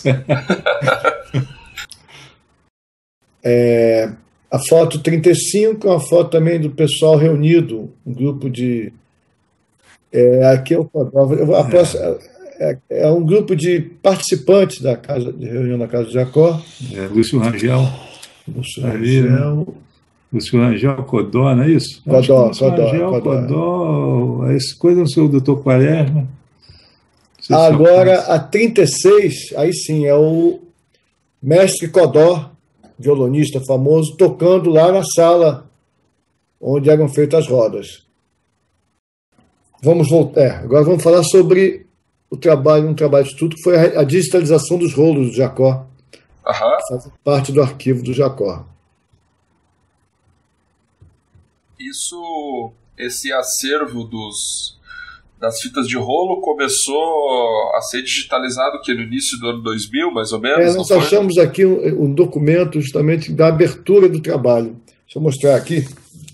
A foto 35 é uma foto também do pessoal reunido, um grupo de... aqui é o é um grupo de participantes da casa de reunião na casa de Jacó. Lúcio Rangel. Lúcio Rangel, Codó, não é isso? Codó. Essa coisa não sei o Dr. Quaresma. Agora, a 36, aí sim, é o mestre Codó, violonista famoso, tocando lá na sala onde eram feitas as rodas. Vamos voltar. Agora vamos falar sobre um trabalho de estudo que foi a digitalização dos rolos do Jacó. Faz parte do arquivo do Jacó. Esse acervo das fitas de rolo começou a ser digitalizado no início do ano 2000, mais ou menos? Nós achamos aqui um documento justamente da abertura do trabalho. Deixa eu mostrar aqui.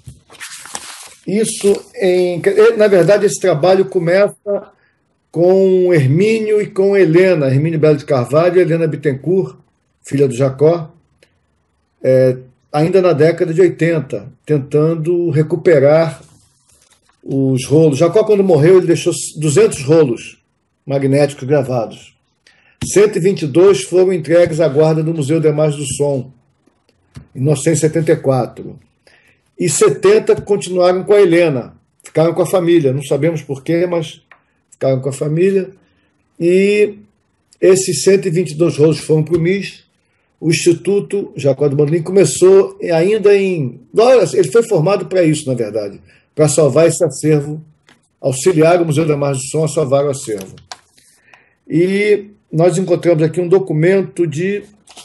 Na verdade, esse trabalho começa com Hermínio e com Helena, Hermínio Belo de Carvalho e Helena Bittencourt, filha do Jacó, ainda na década de 80, tentando recuperar os rolos. Jacó, quando morreu, ele deixou 200 rolos magnéticos gravados. 122 foram entregues à guarda do Museu de Imagens do Som, em 1974. E 70 continuaram com a Helena, ficaram com a família. Não sabemos porquê, mas ficaram com a família. E esses 122 rolos foram para o MIS. O Instituto Jacó do Bandolim começou ainda em... Ele foi formado para isso, na verdade, para salvar esse acervo, auxiliar o Museu da Imagem do Som a salvar o acervo. E nós encontramos aqui um documento de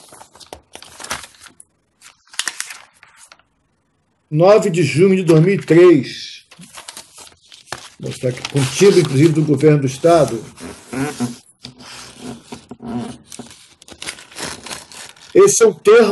9 de junho de 2003, vou mostrar aqui, com timbre, inclusive, do governo do Estado. Esse é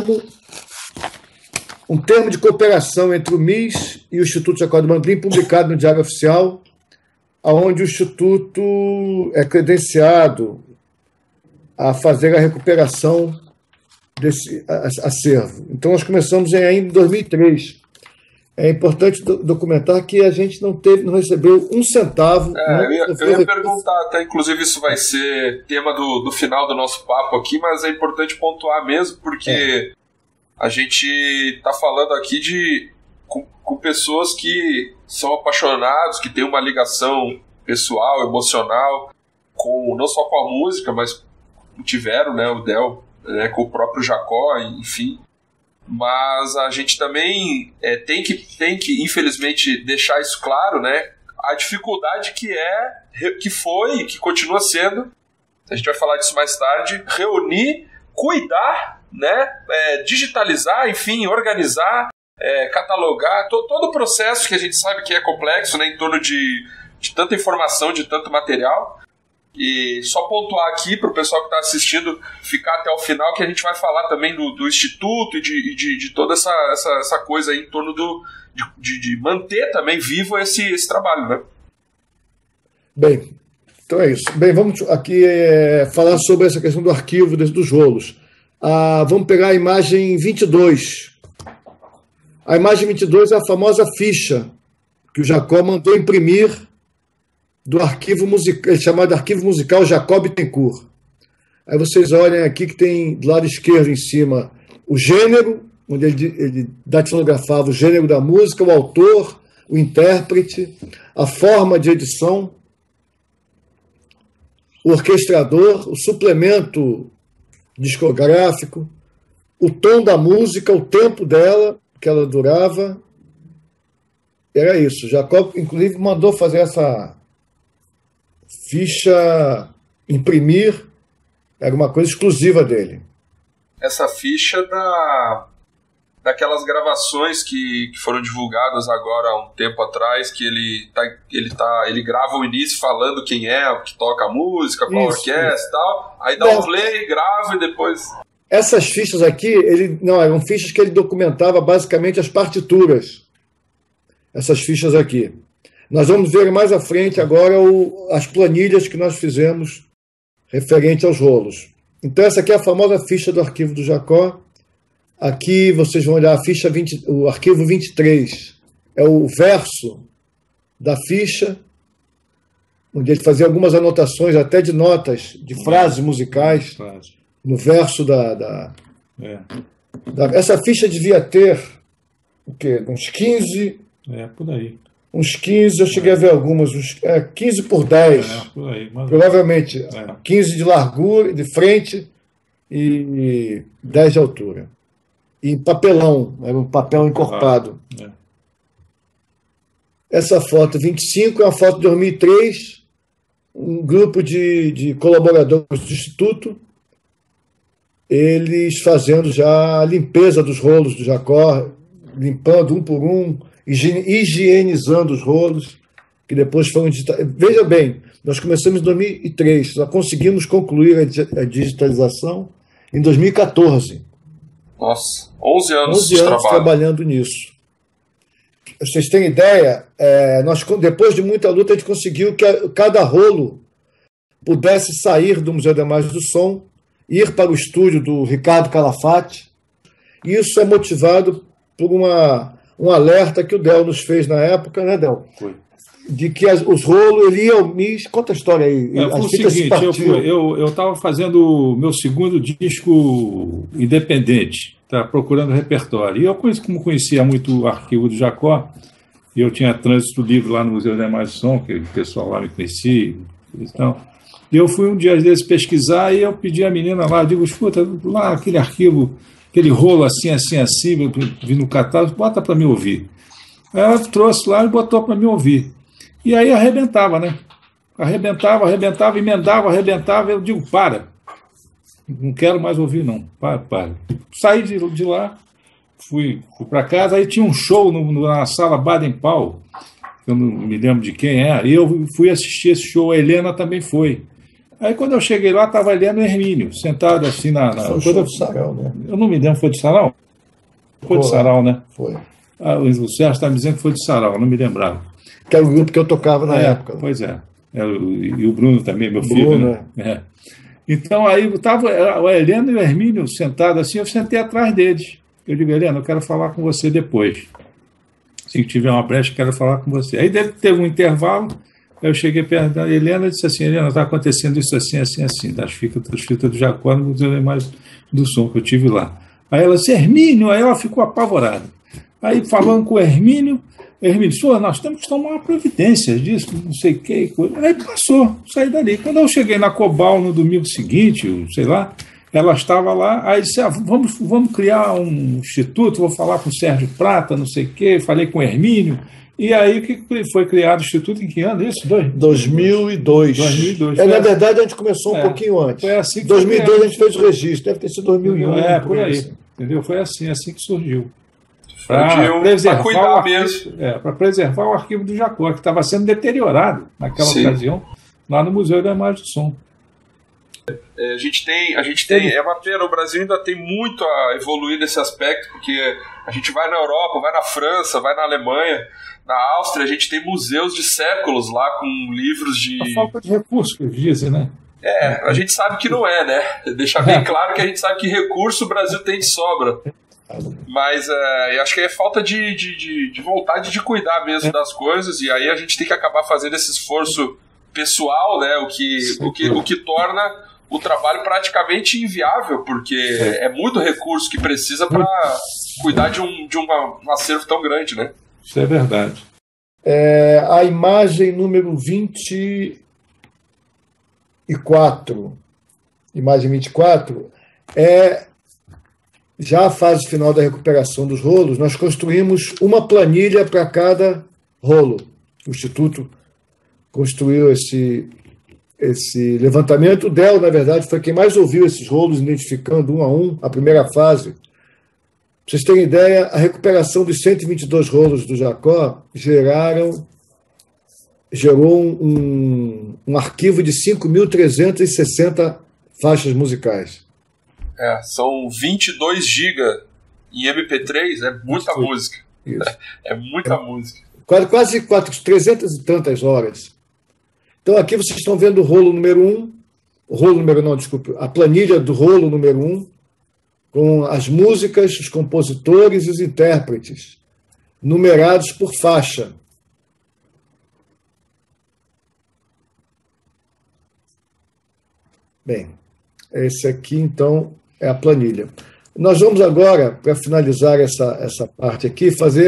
um termo de cooperação entre o MIS e o Instituto Jacó do Bandolim, publicado no Diário Oficial, onde o Instituto é credenciado a fazer a recuperação desse acervo. Então, nós começamos ainda em 2003. É importante documentar que a gente não recebeu um centavo. Eu ia perguntar, até inclusive isso vai ser tema do final do nosso papo aqui, mas é importante pontuar mesmo, porque a gente está falando aqui com pessoas que são apaixonados, que têm uma ligação pessoal, emocional, não só com a música, mas tiveram, né, o Del, né, com o próprio Jacó, enfim. Mas a gente também tem que, infelizmente, deixar isso claro, né? A dificuldade que foi e que continua sendo, a gente vai falar disso mais tarde, reunir, cuidar, né? Digitalizar, enfim, organizar, catalogar, todo o processo que a gente sabe que é complexo, né? Em torno de tanta informação, de tanto material. E só pontuar aqui para o pessoal que está assistindo ficar até o final, que a gente vai falar também do Instituto e de toda essa coisa aí em torno de manter também vivo esse trabalho, né? Bem, então é isso. Bem, vamos aqui falar sobre essa questão do arquivo dos rolos. Vamos pegar a imagem 22. A imagem 22 é a famosa ficha que o Jacó mandou imprimir do arquivo musical, chamado Arquivo Musical Jacó Bittencourt. Aí vocês olhem aqui que tem do lado esquerdo em cima o gênero, onde ele datilografava o gênero da música, o autor, o intérprete, a forma de edição, o orquestrador, o suplemento discográfico, o tom da música, o tempo dela, que ela durava. Era isso. Jacó, inclusive, mandou fazer essa ficha, imprimir, era uma coisa exclusiva dele. Essa ficha daquelas gravações que foram divulgadas agora há um tempo atrás, que ele grava o início falando quem é, o que toca a música, qual orquestra e tal, aí dá um play, grava e depois... Essas fichas aqui, eram fichas que ele documentava basicamente as partituras. Essas fichas aqui. Nós vamos ver mais à frente agora as planilhas que nós fizemos referente aos rolos. Então essa aqui é a famosa ficha do arquivo do Jacó. Aqui vocês vão olhar a ficha o arquivo 23. É o verso da ficha, onde ele fazia algumas anotações até de notas, de frases musicais, no verso essa ficha devia ter o quê? Uns 15... por aí. Uns 15, eu cheguei a ver algumas, 15 por 10. Por aí, mas... Provavelmente 15 de largura, de frente e 10 de altura. E em papelão, era um papel encorpado. Essa foto 25 é uma foto de 2003, um grupo de colaboradores do Instituto, eles fazendo já a limpeza dos rolos do Jacó, limpando um por um, higienizando os rolos, que depois foram digitalizados. Veja bem, nós começamos em 2003, só conseguimos concluir a digitalização em 2014. Nossa, 11 anos, 11 anos trabalhando nisso. Vocês têm ideia, depois de muita luta, a gente conseguiu que cada rolo pudesse sair do Museu da Imagem do Som, ir para o estúdio do Ricardo Calafate. Isso é motivado por um alerta que o Del nos fez na época, né, Del? Foi. De que os rolos, ele ia ao MIS. Conta a história aí. Foi o seguinte, eu estava fazendo o meu segundo disco independente, procurando repertório. E eu, como conhecia muito o arquivo do Jacó, e eu tinha trânsito livre lá no Museu da Imagem do Som, que o pessoal lá me conhecia. Então, eu fui um dia desses pesquisar e eu pedi à menina lá, eu digo, escuta, lá aquele arquivo, aquele rolo assim, vi no catálogo, bota para me ouvir. Aí ela trouxe lá e botou para me ouvir. E aí arrebentava, né? Arrebentava, emendava, arrebentava. Eu digo, não quero mais ouvir, não. Para. Saí de lá, fui para casa, aí tinha um show na sala Baden-Powell, eu não me lembro de quem é, e eu fui assistir esse show, a Helena também foi. Aí quando eu cheguei lá, estava a Helena e o Hermínio, sentado assim Foi o show do Sarau, né? Eu não me lembro, foi de Sarau? Foi de Sarau, né? Foi. O Sérgio está me dizendo que foi de Sarau, não me lembrava. Que era o grupo que eu tocava na época. Pois é. E o Bruno também, meu filho. Né? Então, aí estava a Helena e o Hermínio sentados assim, eu sentei atrás deles. Eu digo, Helena, eu quero falar com você depois. Se tiver uma brecha, eu quero falar com você. Aí teve um intervalo, eu cheguei perto da Helena e disse assim, Helena, está acontecendo isso assim, das fitas do Jacó no Museu da Imagem do Som, que eu tive lá. Aí ela disse, Hermínio, aí ela ficou apavorada. Aí falando com o Hermínio, senhor, nós temos que tomar uma providência disso, não sei o que. Aí passou, saí dali. Quando eu cheguei na Cobal no domingo seguinte, sei lá, ela estava lá, aí disse, vamos criar um instituto, vou falar com o Sérgio Prata, não sei o quê, falei com o Hermínio, e aí que foi criado o instituto em que ano isso? 2002. Na verdade, a gente começou um pouquinho antes. Foi assim que 2002 a gente fez o registro, deve ter sido 2001. Por aí, entendeu? Foi assim que surgiu. Para cuidar mesmo. Para preservar o arquivo do Jacó, que estava sendo deteriorado naquela ocasião, lá no Museu da Imagem do Som. A gente tem, é uma pena, o Brasil ainda tem muito a evoluir nesse aspecto, porque a gente vai na Europa, vai na França, vai na Alemanha, na Áustria, a gente tem museus de séculos lá com livros de... A falta de recursos, que eles dizem, né? A gente sabe que não é, né? Deixar bem claro que a gente sabe que recurso o Brasil tem de sobra. Mas eu acho que é falta de vontade de cuidar mesmo das coisas, e aí a gente tem que acabar fazendo esse esforço pessoal, né? O que torna o trabalho praticamente inviável, porque é muito recurso que precisa para cuidar de um acervo tão grande, né? Isso é verdade. A imagem número 24, imagem 24, já a fase final da recuperação dos rolos. Nós construímos uma planilha para cada rolo. O Instituto construiu esse levantamento. O Del, na verdade, foi quem mais ouviu esses rolos, identificando um a um a primeira fase. Para vocês terem ideia, a recuperação dos 122 rolos do Jacó gerou um arquivo de 5.360 faixas musicais. São 22 GB em MP3, é muita música. Isso. É muita música. Quase 300 e tantas horas. Então aqui vocês estão vendo o rolo número 1, a planilha do rolo número 1, com as músicas, os compositores e os intérpretes, numerados por faixa. Bem, esse aqui, então, é a planilha. Nós vamos agora, para finalizar essa parte aqui,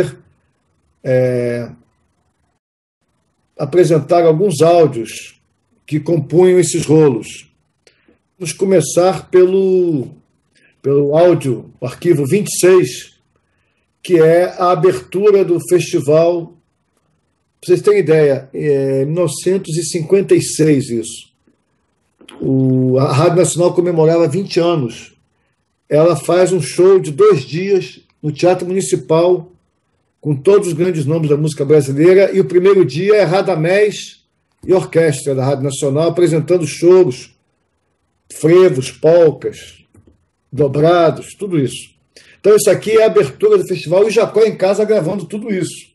apresentar alguns áudios que compunham esses rolos. Vamos começar pelo áudio, o arquivo 26, que é a abertura do festival. Para vocês terem ideia, em 1956 isso. A Rádio Nacional comemorava 20 anos. Ela faz um show de 2 dias no Teatro Municipal, com todos os grandes nomes da música brasileira, e o primeiro dia é Radamés e orquestra da Rádio Nacional apresentando choros, frevos, polcas, dobrados, tudo isso. Então isso aqui é a abertura do festival e o Jacó em casa gravando tudo isso.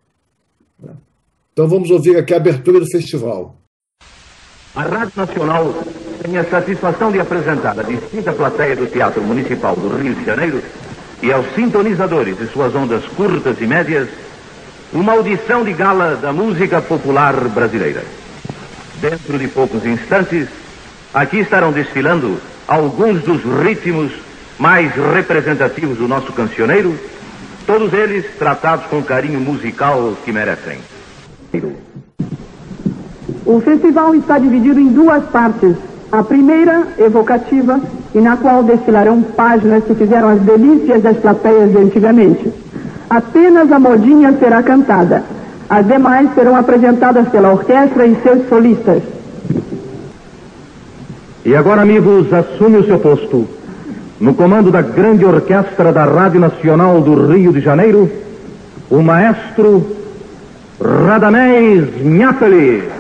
Então vamos ouvir aqui a abertura do festival. A Rádio Nacional tem a satisfação de apresentar à distinta plateia do Teatro Municipal do Rio de Janeiro e aos sintonizadores de suas ondas curtas e médias uma audição de gala da música popular brasileira. Dentro de poucos instantes, aqui estarão desfilando alguns dos ritmos mais representativos do nosso cancioneiro, todos eles tratados com o carinho musical que merecem. O festival está dividido em 2 partes. A primeira, evocativa, e na qual desfilarão páginas que fizeram as delícias das plateias de antigamente. Apenas a modinha será cantada. As demais serão apresentadas pela orquestra e seus solistas. E agora, amigos, assume o seu posto. No comando da grande orquestra da Rádio Nacional do Rio de Janeiro, o maestro Radamés Nhafeli.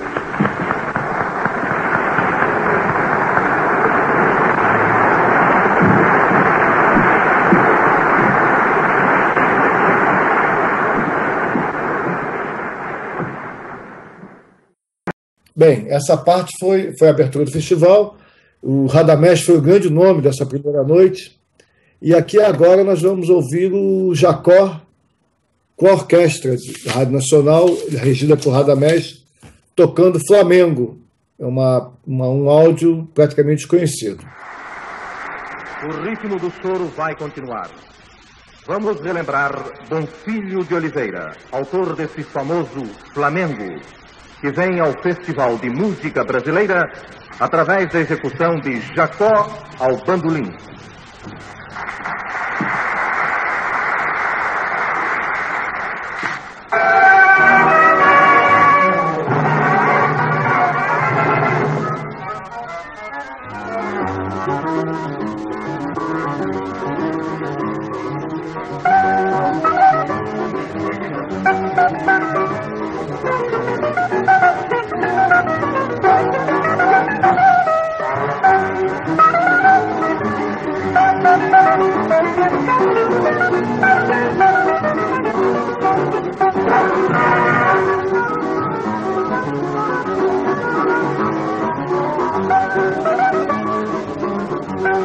Bem, essa parte foi a abertura do festival. O Radamés foi o grande nome dessa primeira noite. E aqui agora nós vamos ouvir o Jacó com a orquestra da Rádio Nacional, regida por Radamés, tocando Flamengo. É um áudio praticamente desconhecido. O ritmo do choro vai continuar. Vamos relembrar Bonfilho de Oliveira, autor desse famoso Flamengo, que vem ao Festival de Música Brasileira através da execução de Jacó ao bandolim.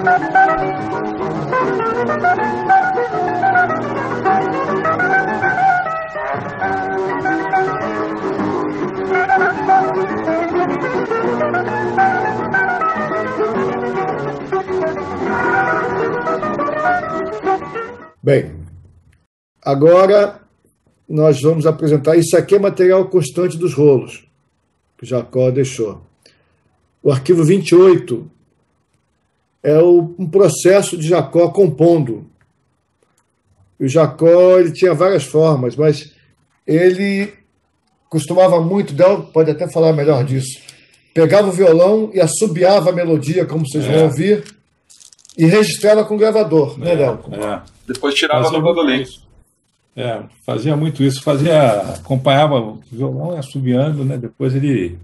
Bem, agora nós vamos apresentar. Isso aqui é material constante dos rolos que Jacó deixou. O arquivo 28 é um processo de Jacó compondo. E o Jacó ele tinha várias formas, mas ele costumava muito, Del pode até falar melhor disso, pegava o violão e assobiava a melodia, como vocês vão ouvir, e registrava com gravador, né, Del? Depois tirava no bandolim. Fazia muito isso, acompanhava o violão assobiando, né? Depois ele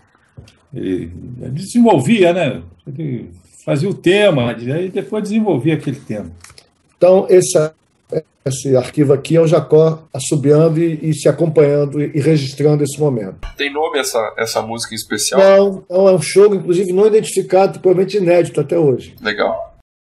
desenvolvia, né? Ele fazia o tema, aí depois desenvolvia aquele tema. Então, esse arquivo aqui é o Jacó assobiando e se acompanhando e registrando esse momento. Tem nome essa música em especial? Não, é um show, inclusive, não identificado, provavelmente inédito até hoje. Legal.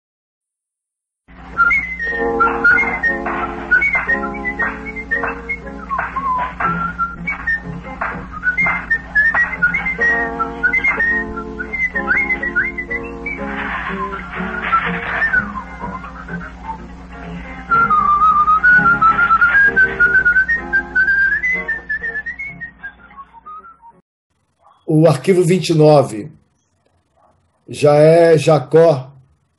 O arquivo 29 já é Jacó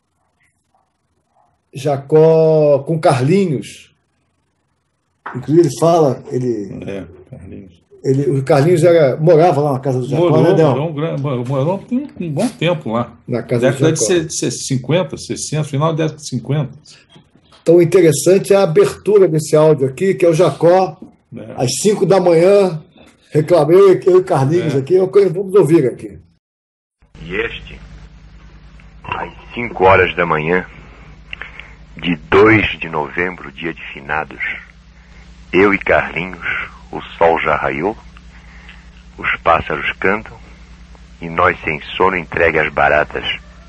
com Carlinhos. Inclusive ele fala, Carlinhos. O Carlinhos morava lá na casa do Jacó, morou um bom tempo lá. Na casa década do Jacó. de 50, 60, final da década de 50. Então o interessante é a abertura desse áudio aqui, que é o Jacó, às 5 da manhã, reclamei, eu e Carlinhos aqui, vamos ouvir aqui. E este, às 5 horas da manhã, de 2 de novembro, dia de finados, eu e Carlinhos, o sol já raiou, os pássaros cantam, e nós sem sono entregue às baratas.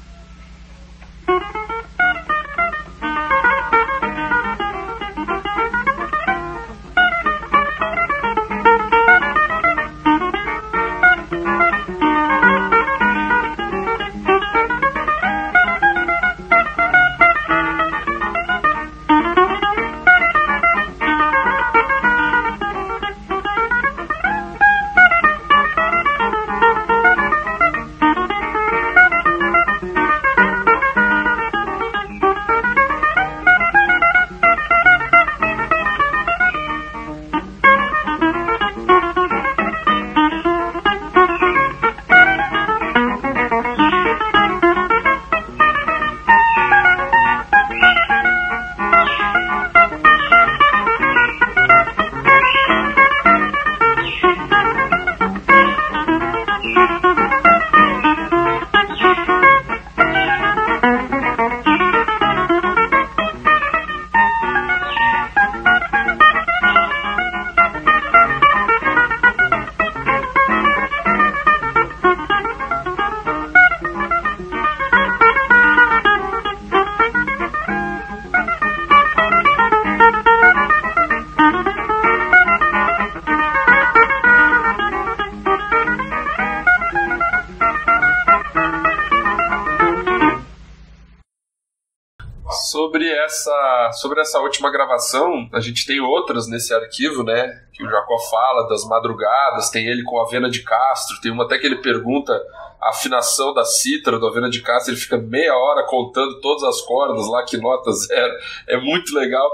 Sobre essa última gravação, a gente tem outras nesse arquivo, né? Que o Jacó fala das madrugadas, tem ele com a Avena de Castro, tem uma até que ele pergunta a afinação da cítara do Avena de Castro, ele fica meia hora contando todas as cordas lá, que nota zero, é muito legal.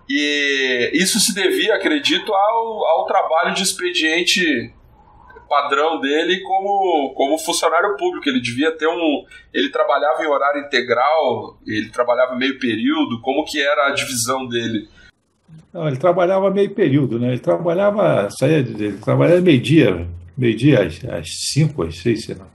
E isso se devia, acredito, ao trabalho de expediente padrão dele como funcionário público. Ele devia ter ele trabalhava em horário integral, ele trabalhava meio período, como que era a divisão dele? Não, ele trabalhava meio período, né? Ele trabalhava meio-dia às 5, às 6, sei lá.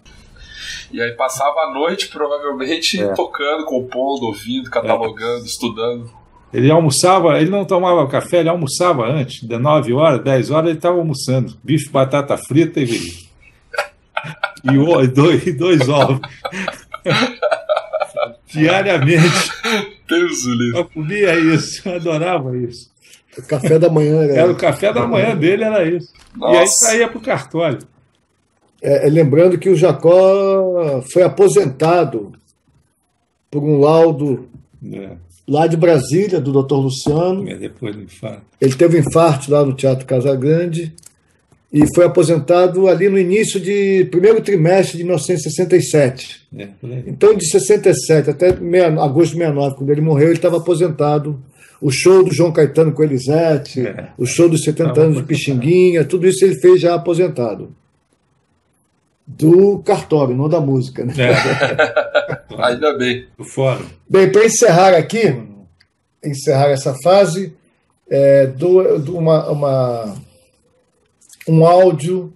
E aí passava a noite, provavelmente, tocando, compondo, ouvindo, catalogando, estudando. Ele almoçava, ele não tomava café, ele almoçava antes, de 9 horas, 10 horas, ele estava almoçando. Bife, batata frita e dois ovos. Diariamente. Deus o livre. Eu comia isso, eu adorava isso. O café da manhã era o café da manhã dele, era isso. Nossa. E aí saía para o cartório. Lembrando que o Jacó foi aposentado por um laudo lá de Brasília, do Dr. Luciano. Depois do infarto. Ele teve um infarto lá no Teatro Casagrande e foi aposentado ali no início de primeiro trimestre de 1967. Então, de 67 até agosto de 69, quando ele morreu, ele estava aposentado. O show do João Caetano com Elisete, o show dos 70 anos de Pixinguinha, tudo isso ele fez já aposentado. Do cartório, não da música, né? Ainda bem. Do fórum. Bem, para encerrar aqui, essa fase, um áudio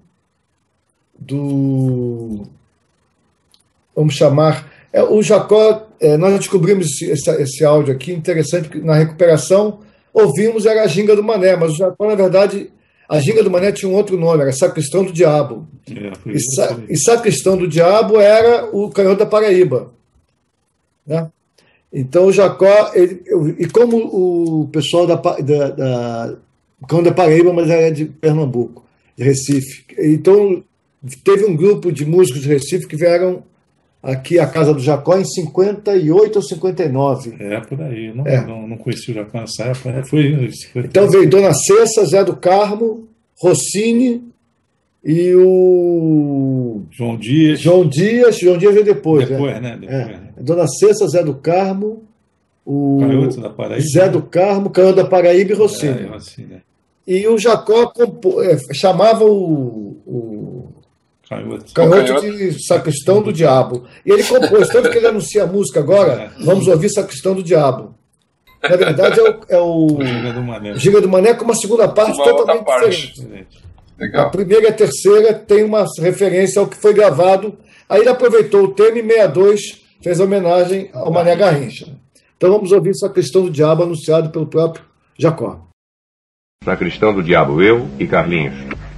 do... Vamos chamar... o Jacó, nós descobrimos esse áudio aqui, interessante, porque na recuperação ouvimos, era a Ginga do Mané, mas o Jacó, na verdade... A Ginga do Mané tinha um outro nome, era Sacristão do Diabo. E Sacristão do Diabo era o Canhoto da Paraíba. Né? Então o Jacó, e como o pessoal o Canhoto da Paraíba, mas era de Pernambuco, de Recife. Então teve um grupo de músicos de Recife que vieram aqui à casa do Jacó em 58 ou 59. Por aí. Não conheci o Jacó nessa época. Então veio Dona Cessa, Zé do Carmo, Rossini e o... João Dias. João Dias veio depois. Depois, né? Dona Cessa, Zé do Carmo, o Canhoto da Paraíba. Zé do Carmo, Canhoto da Paraíba e Rossini. E o Jacó chamava o Canhoto de Sacristão do Diabo. E ele compôs, tanto que ele anuncia a música agora, vamos ouvir Sacristão do Diabo. Na verdade é o Ginga do Mané com uma segunda parte totalmente diferente. Legal. A primeira e a terceira tem uma referência ao que foi gravado. Aí ele aproveitou o tema e 62 fez homenagem ao Mané Garrincha. Então vamos ouvir Sacristão do Diabo anunciado pelo próprio Jacó. Sacristão do Diabo, eu e Carlinhos.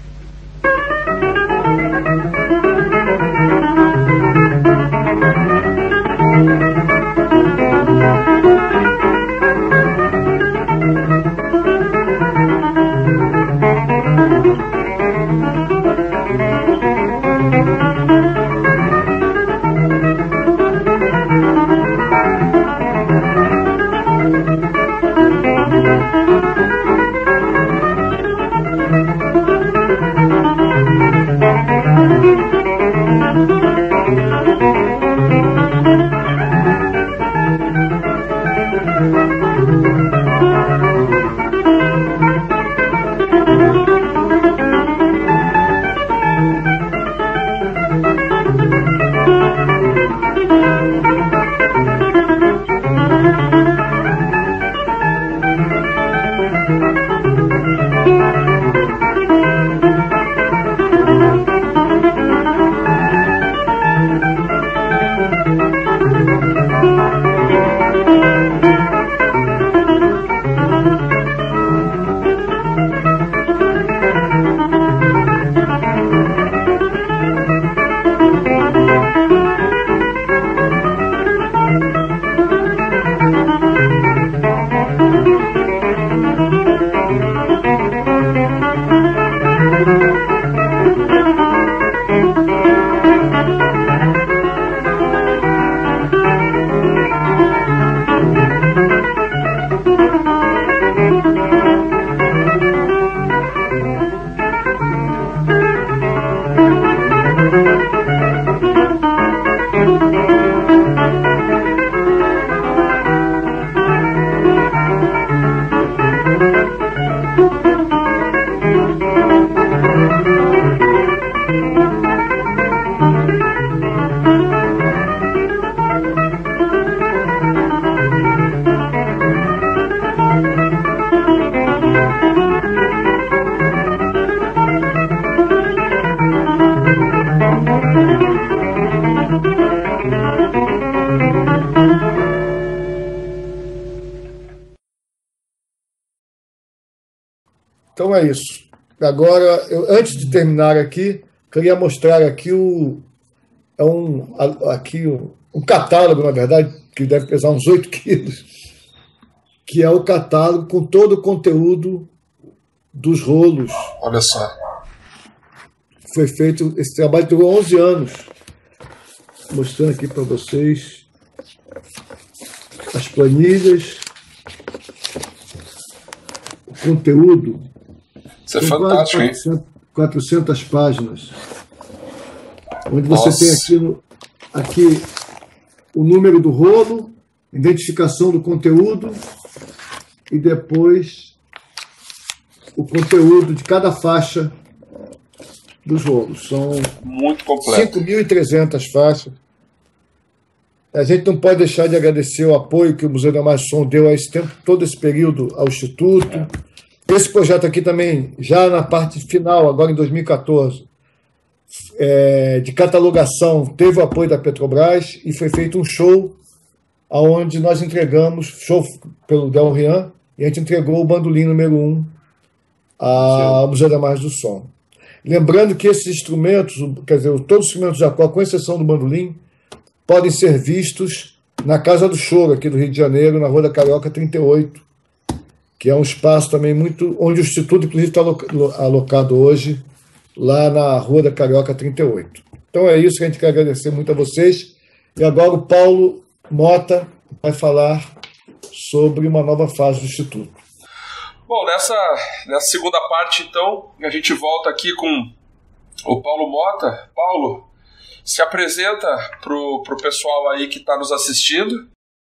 Então é isso. Agora, antes de terminar aqui, queria mostrar aqui um catálogo, na verdade, que deve pesar uns 8 quilos, que é o catálogo com todo o conteúdo dos rolos. Olha só. Foi feito, esse trabalho durou 11 anos. Mostrando aqui para vocês as planilhas, o conteúdo. Isso é fantástico, hein? 400 páginas. Onde você tem aqui o número do rolo, identificação do conteúdo e depois o conteúdo de cada faixa dos rolos. São muito completo. 5.300 faixas. A gente não pode deixar de agradecer o apoio que o Museu da Imagem do Som deu a esse tempo, todo esse período ao Instituto. Esse projeto aqui também, já na parte final, agora em 2014, de catalogação, teve o apoio da Petrobras e foi feito um show onde nós entregamos, show pelo Del Rian, e a gente entregou o bandolim número 1 ao Museu da Imagem do Som. Lembrando que esses instrumentos, quer dizer, todos os instrumentos de Jacó, com exceção do bandolim, podem ser vistos na Casa do Choro, aqui do Rio de Janeiro, na Rua da Carioca 38, que é um espaço também muito... onde o Instituto, inclusive, está alocado hoje, lá na Rua da Carioca 38. Então é isso que a gente quer agradecer muito a vocês. E agora o Paulo Mota vai falar sobre uma nova fase do Instituto. Bom, nessa segunda parte, então, a gente volta aqui com o Paulo Mota. Paulo, se apresenta pro pessoal aí que está nos assistindo.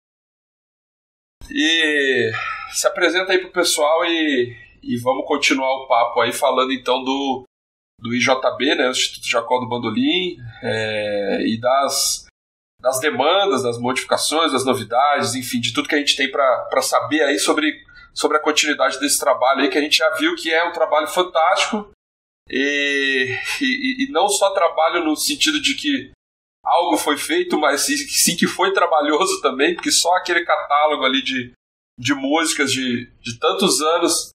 E se apresenta aí pro pessoal e vamos continuar o papo aí falando então do IJB, né, o Instituto Jacó do Bandolim, e das demandas, das modificações, das novidades, enfim, de tudo que a gente tem para saber aí sobre a continuidade desse trabalho aí, que a gente já viu que é um trabalho fantástico, e não só trabalho no sentido de que algo foi feito, mas sim que foi trabalhoso também, porque só aquele catálogo ali de músicas de tantos anos,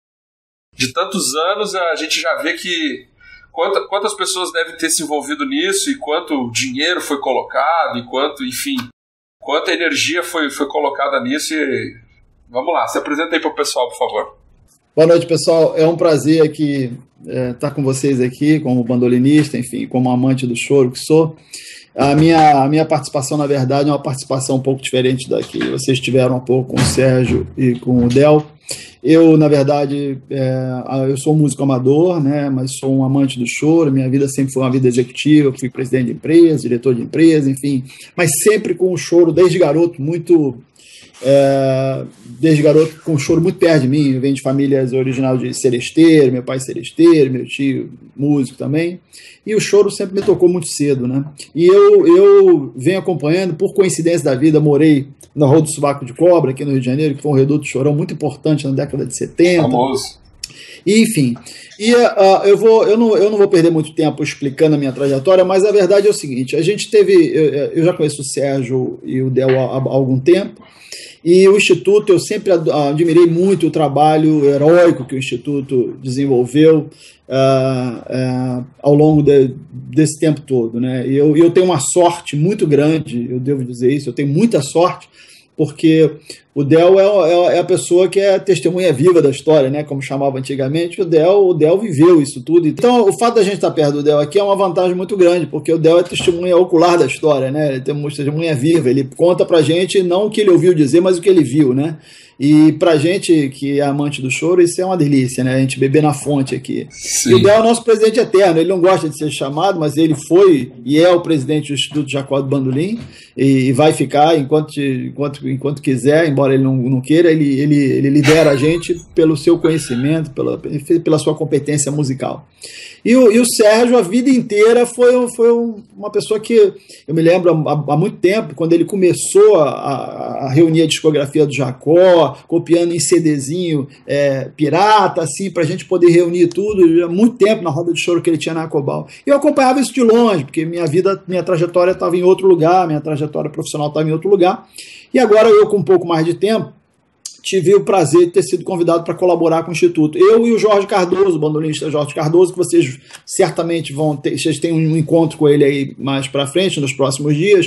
a gente já vê que quantas pessoas devem ter se envolvido nisso, e quanto dinheiro foi colocado, e quanta energia foi colocada nisso. E vamos lá, se apresenta aí para o pessoal, por favor. Boa noite, pessoal. É um prazer aqui estar com vocês aqui, como bandolinista, enfim, como amante do choro que sou. A minha participação, na verdade, é uma participação um pouco diferente da que vocês tiveram um pouco com o Sérgio e com o Del. Eu, na verdade, eu sou um músico amador, né, mas sou um amante do choro. Minha vida sempre foi uma vida executiva, fui presidente de empresa, diretor de empresa, enfim, mas sempre com o choro, desde garoto, com o choro muito perto de mim. Eu venho de famílias originais de seresteiro, meu pai seresteiro, meu tio músico também, e o choro sempre me tocou muito cedo, né? E eu venho acompanhando, por coincidência da vida, morei na Rua do Subaco de Cobra, aqui no Rio de Janeiro, que foi um reduto chorão muito importante na década de 70. Famoso. Enfim, eu não vou perder muito tempo explicando a minha trajetória, mas a verdade é o seguinte: a gente eu já conheço o Sérgio e o Del há algum tempo, e o Instituto, eu sempre admirei muito o trabalho heróico que o Instituto desenvolveu ao longo desse tempo todo, né? E eu tenho uma sorte muito grande, eu devo dizer isso, eu tenho muita sorte, porque o Del é a pessoa que é a testemunha viva da história, né? Como chamava antigamente. O Del viveu isso tudo. Então, o fato da gente estar perto do Del aqui é uma vantagem muito grande, porque o Del é testemunha ocular da história, né? Ele tem uma testemunha viva, ele conta pra gente não o que ele ouviu dizer, mas o que ele viu, né? E pra gente que é amante do choro, isso é uma delícia, né? A gente beber na fonte aqui. Sim. E o Del é o nosso presidente eterno. Ele não gosta de ser chamado, mas ele foi e é o presidente do Instituto Jacó do Bandolim, e vai ficar enquanto quiser, embora ele não queira. Ele lidera a gente pelo seu conhecimento, pela sua competência musical. E o Sérgio, a vida inteira, foi uma pessoa que eu me lembro há muito tempo, quando ele começou a reunir a discografia do Jacó, copiando em CDzinho pirata, assim, para a gente poder reunir tudo, há muito tempo na roda de choro que ele tinha na Acobal. E eu acompanhava isso de longe, porque minha trajetória estava em outro lugar, minha trajetória profissional estava em outro lugar. E agora eu, com um pouco mais de tempo, tive o prazer de ter sido convidado para colaborar com o Instituto. Eu e o Jorge Cardoso, o bandolinista Jorge Cardoso, que vocês certamente vocês têm um encontro com ele aí mais para frente, nos próximos dias.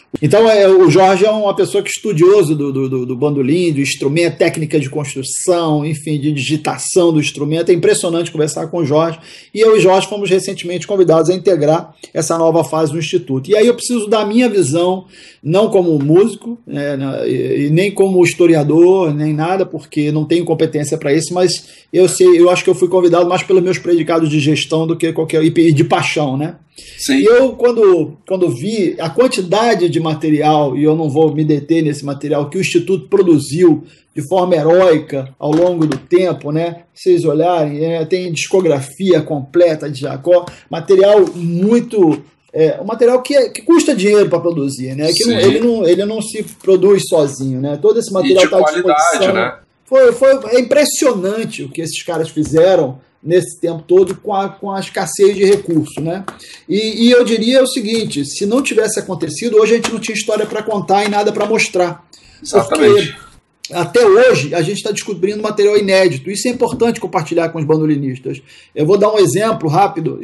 Então, o Jorge é uma pessoa que é estudioso do bandolim, do instrumento, técnica de construção, enfim, de digitação do instrumento. É impressionante conversar com o Jorge. E eu e o Jorge fomos recentemente convidados a integrar essa nova fase do Instituto. E aí eu preciso dar a minha visão, não como músico, e nem como historiador, nem nada, porque não tenho competência para isso, mas eu acho que eu fui convidado mais pelos meus predicados de gestão do que qualquer... e de paixão, né? Sim. E eu, quando vi a quantidade de material, e eu não vou me deter nesse material, que o Instituto produziu de forma heróica ao longo do tempo, né? Vocês olharem, tem discografia completa de Jacó, material muito... um material que custa dinheiro para produzir, né? Que ele não se produz sozinho, né? Todo esse material está à disposição. Né? É impressionante o que esses caras fizeram nesse tempo todo com a escassez de recursos, né? E eu diria o seguinte, se não tivesse acontecido, hoje a gente não tinha história para contar e nada para mostrar. Exatamente. Porque até hoje a gente está descobrindo material inédito. Isso é importante compartilhar com os bandolinistas. Eu vou dar um exemplo rápido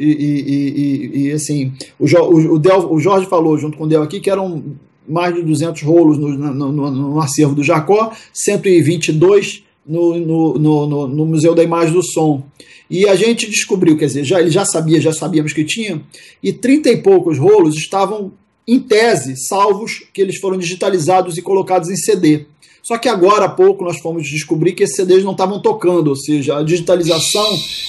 e assim, o Jorge falou junto com o Del aqui que eram mais de 200 rolos no acervo do Jacó, 122 no Museu da Imagem do Som. E a gente descobriu, quer dizer, já sabíamos que tinha, e 30 e poucos rolos estavam, em tese, salvos, que eles foram digitalizados e colocados em CD. Só que agora há pouco nós fomos descobrir que esses CDs não estavam tocando, ou seja, a digitalização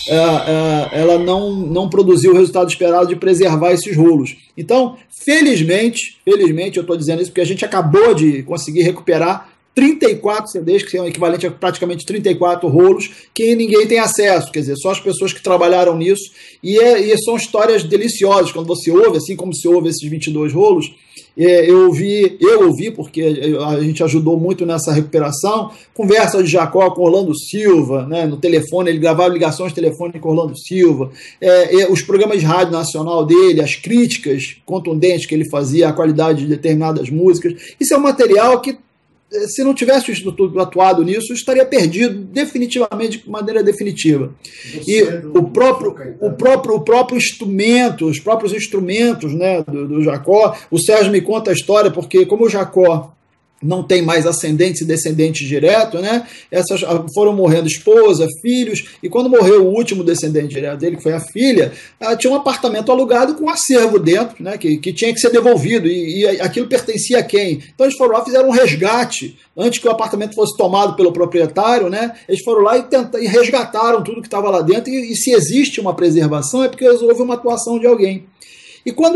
ela não produziu o resultado esperado de preservar esses rolos. Então, felizmente eu estou dizendo isso porque a gente acabou de conseguir recuperar 34 CDs, que são equivalente a praticamente 34 rolos, que ninguém tem acesso, quer dizer, só as pessoas que trabalharam nisso, e são histórias deliciosas, quando você ouve, assim como se ouve esses 22 rolos, eu ouvi, porque a gente ajudou muito nessa recuperação, conversa de Jacó com Orlando Silva, né, no telefone, ele gravava ligações telefônicas com Orlando Silva, os programas de rádio nacional dele, as críticas contundentes que ele fazia à qualidade de determinadas músicas, isso é um material que, se não tivesse o Instituto atuado nisso, estaria perdido definitivamente, de maneira definitiva. E o próprio instrumento, os próprios instrumentos, né, do Jacó, o Sérgio me conta a história, porque como o Jacó não tem mais ascendentes e descendentes direto, né? Essas foram morrendo esposa, filhos, e quando morreu o último descendente direto dele, que foi a filha, tinha um apartamento alugado com um acervo dentro, né? Que tinha que ser devolvido, e aquilo pertencia a quem? Então eles foram lá, fizeram um resgate, antes que o apartamento fosse tomado pelo proprietário, né? Eles foram lá e resgataram tudo que estava lá dentro, e se existe uma preservação é porque houve uma atuação de alguém. E quando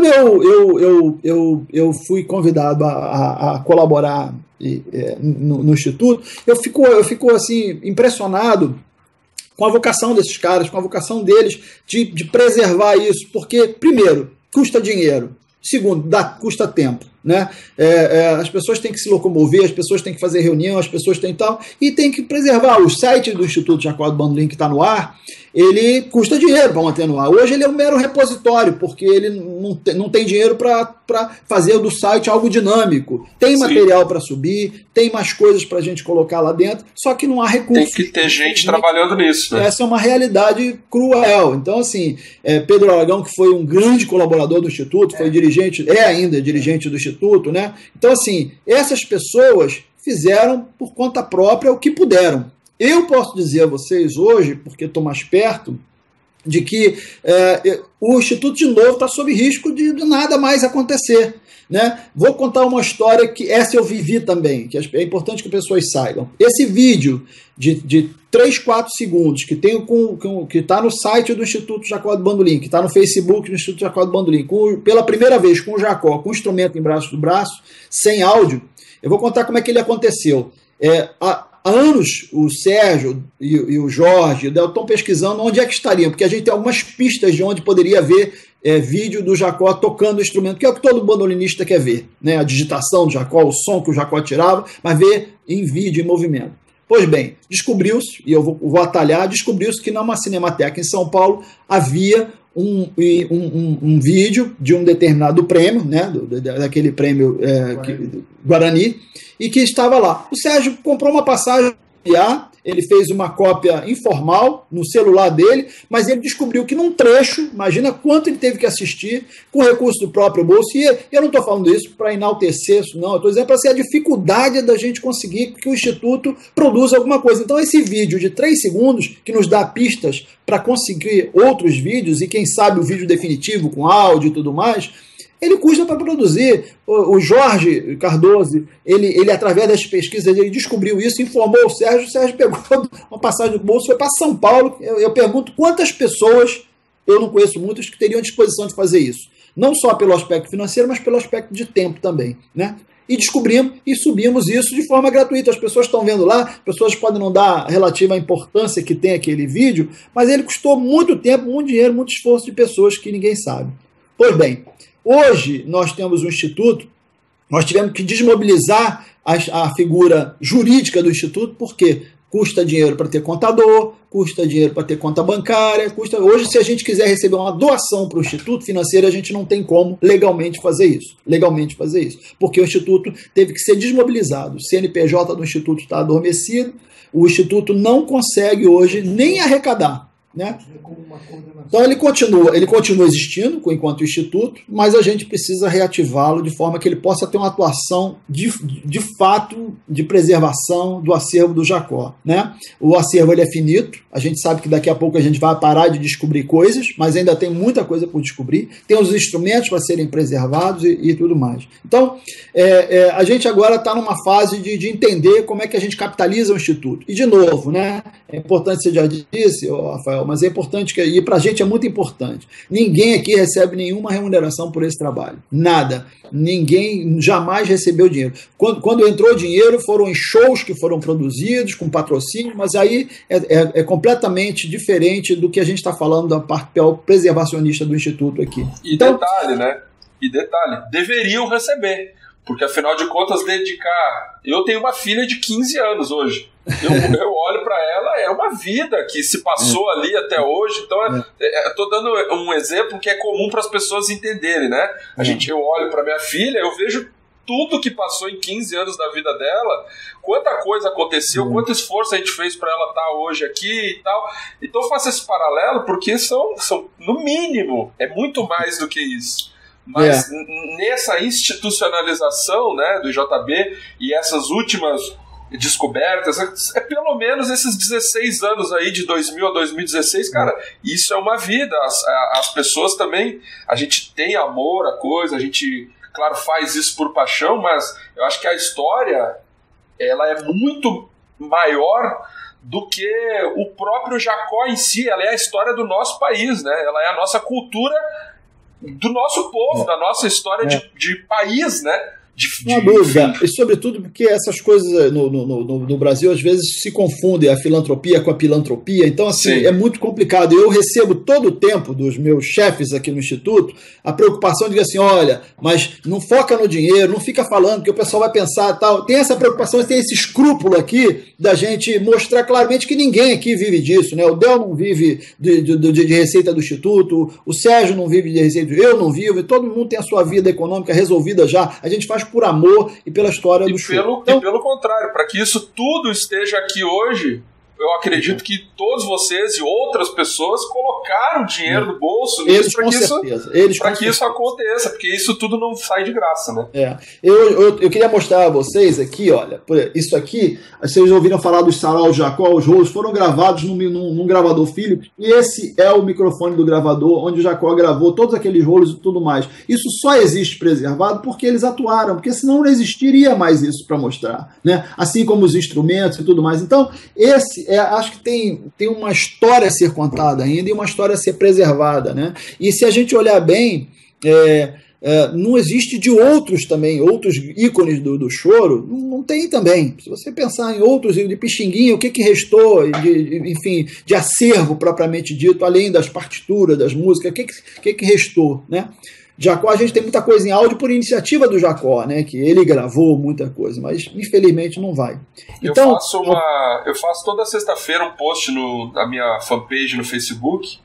eu fui convidado a colaborar no Instituto, eu fico assim, impressionado com a vocação desses caras, com a vocação deles de preservar isso, porque, primeiro, custa dinheiro, segundo, custa tempo. Né? As pessoas têm que se locomover, as pessoas têm que fazer reunião, as pessoas têm tal, e tem que preservar. O site do Instituto Jacó do Bandolim, que está no ar, ele custa dinheiro para manter no ar. Hoje ele é um mero repositório, porque ele não tem dinheiro para fazer do site algo dinâmico. Tem material para subir, tem mais coisas para a gente colocar lá dentro, só que não há recursos. Tem que ter gente trabalhando nisso. Né? Essa é uma realidade cruel. Então, assim, Pedro Aragão, que foi um grande colaborador do Instituto, foi dirigente, ainda dirigente do Instituto, né? Então, assim, essas pessoas fizeram por conta própria o que puderam. Eu posso dizer a vocês hoje, porque estou mais perto, de que o Instituto de novo está sob risco de nada mais acontecer. Né? Vou contar uma história que essa eu vivi também, que é importante que as pessoas saibam. Esse vídeo de 3, 4 segundos que está no site do Instituto Jacó do Bandolim, que está no Facebook do Instituto Jacó do Bandolim, pela primeira vez com o Jacó, com o instrumento embaixo do braço, sem áudio, eu vou contar como é que ele aconteceu. Há anos o Sérgio e o Jorge estão pesquisando onde é que estariam, porque a gente tem algumas pistas de onde poderia haver vídeo do Jacó tocando o instrumento, que é o que todo bandolinista quer ver, né? A digitação do Jacó, o som que o Jacó tirava, mas ver em vídeo, em movimento. Pois bem, descobriu-se, e eu vou atalhar, descobriu-se que na Cinemateca em São Paulo havia um vídeo de um determinado prêmio, né, daquele prêmio Guarani, e que estava lá. O Sérgio comprou uma passagem ele fez uma cópia informal no celular dele, mas ele descobriu que num trecho, imagina quanto ele teve que assistir com recurso do próprio bolso, e eu não estou falando isso para enaltecer isso, não, eu estou dizendo para ser a dificuldade da gente conseguir que o Instituto produza alguma coisa. Então esse vídeo de 3 segundos, que nos dá pistas para conseguir outros vídeos, e quem sabe o vídeo definitivo com áudio e tudo mais, ele custa para produzir. O Jorge Cardoso, ele através das pesquisas, ele descobriu isso, informou o Sérgio pegou uma passagem do bolso, foi para São Paulo. Eu pergunto quantas pessoas, eu não conheço muitas, que teriam disposição de fazer isso. Não só pelo aspecto financeiro, mas pelo aspecto de tempo também, né? E descobrimos e subimos isso de forma gratuita. As pessoas estão vendo lá, as pessoas podem não dar relativa à importância que tem aquele vídeo, mas ele custou muito tempo, muito dinheiro, muito esforço de pessoas que ninguém sabe. Pois bem, hoje nós temos um instituto, nós tivemos que desmobilizar a figura jurídica do instituto, porque custa dinheiro para ter contador, custa dinheiro para ter conta bancária, Hoje, se a gente quiser receber uma doação para o instituto financeiro, a gente não tem como legalmente fazer isso, porque o instituto teve que ser desmobilizado. O CNPJ do instituto está adormecido, o instituto não consegue hoje nem arrecadar, né? Então ele continua existindo enquanto instituto, mas a gente precisa reativá-lo de forma que ele possa ter uma atuação de fato de preservação do acervo do Jacó, né? O acervo ele é finito, a gente sabe que daqui a pouco a gente vai parar de descobrir coisas, mas ainda tem muita coisa por descobrir, tem os instrumentos para serem preservados e tudo mais. Então a gente agora está numa fase de entender como é que a gente capitaliza o instituto. E de novo, né? É importante, você já disse, Rafael, mas é importante, e para a gente é muito importante, ninguém aqui recebe nenhuma remuneração por esse trabalho, nada, ninguém jamais recebeu dinheiro. Quando entrou dinheiro, foram em shows que foram produzidos, com patrocínio, mas aí é completamente diferente do que a gente está falando da parte preservacionista do Instituto aqui. E então, detalhe, né? Deveriam receber, porque afinal de contas eu tenho uma filha de 15 anos hoje, eu olho para ela, é uma vida que se passou ali até hoje, então estou dando um exemplo que é comum para as pessoas entenderem, né? Eu olho para minha filha, eu vejo tudo que passou em 15 anos da vida dela, quanta coisa aconteceu, quanto esforço a gente fez para ela estar hoje aqui e tal. Então eu faço esse paralelo porque são no mínimo, é muito mais do que isso. Mas nessa institucionalização, né, do JB e essas últimas descobertas, é pelo menos esses 16 anos aí, de 2000 a 2016, cara, isso é uma vida. As pessoas também, a gente tem amor à coisa, a gente, claro, faz isso por paixão, mas eu acho que a história, ela é muito maior do que o próprio Jacó em si. Ela é a história do nosso país, né? Ela é a nossa cultura, do nosso povo, da nossa história de país, né? Não há dúvida, e sobretudo porque essas coisas no Brasil às vezes se confundem a filantropia com a pilantropia, então assim, é muito complicado. Eu recebo todo o tempo dos meus chefes aqui no Instituto a preocupação de assim, olha, mas não foca no dinheiro, não fica falando que o pessoal vai pensar tal. Tem essa preocupação, tem esse escrúpulo aqui da gente mostrar claramente que ninguém aqui vive disso, né? O Del não vive de receita do Instituto, o Sérgio não vive de receita, eu não vivo, e todo mundo tem a sua vida econômica resolvida já. A gente faz por amor e pela história do show. E pelo contrário, para que isso tudo esteja aqui hoje, eu acredito que todos vocês e outras pessoas colocaram dinheiro no bolso para que isso aconteça, porque isso tudo não sai de graça, né? Eu queria mostrar a vocês aqui, olha, isso aqui, vocês ouviram falar dos saraus Jacó, os rolos foram gravados num gravador Philips, e esse é o microfone do gravador, onde o Jacó gravou todos aqueles rolos e tudo mais. Isso só existe preservado porque eles atuaram, porque senão não existiria mais isso para mostrar, né? Assim como os instrumentos e tudo mais. Então, acho que tem uma história a ser contada ainda e uma história a ser preservada, né? E se a gente olhar bem, não existe de outros também, outros ícones do choro, não tem também. Se você pensar em outros, de Pixinguinha, o que restou, de acervo propriamente dito, além das partituras, das músicas, o que restou, né? Jacó, a gente tem muita coisa em áudio por iniciativa do Jacó, né? Que ele gravou muita coisa, mas infelizmente não vai. Então, eu faço toda sexta-feira um post na minha fanpage no Facebook,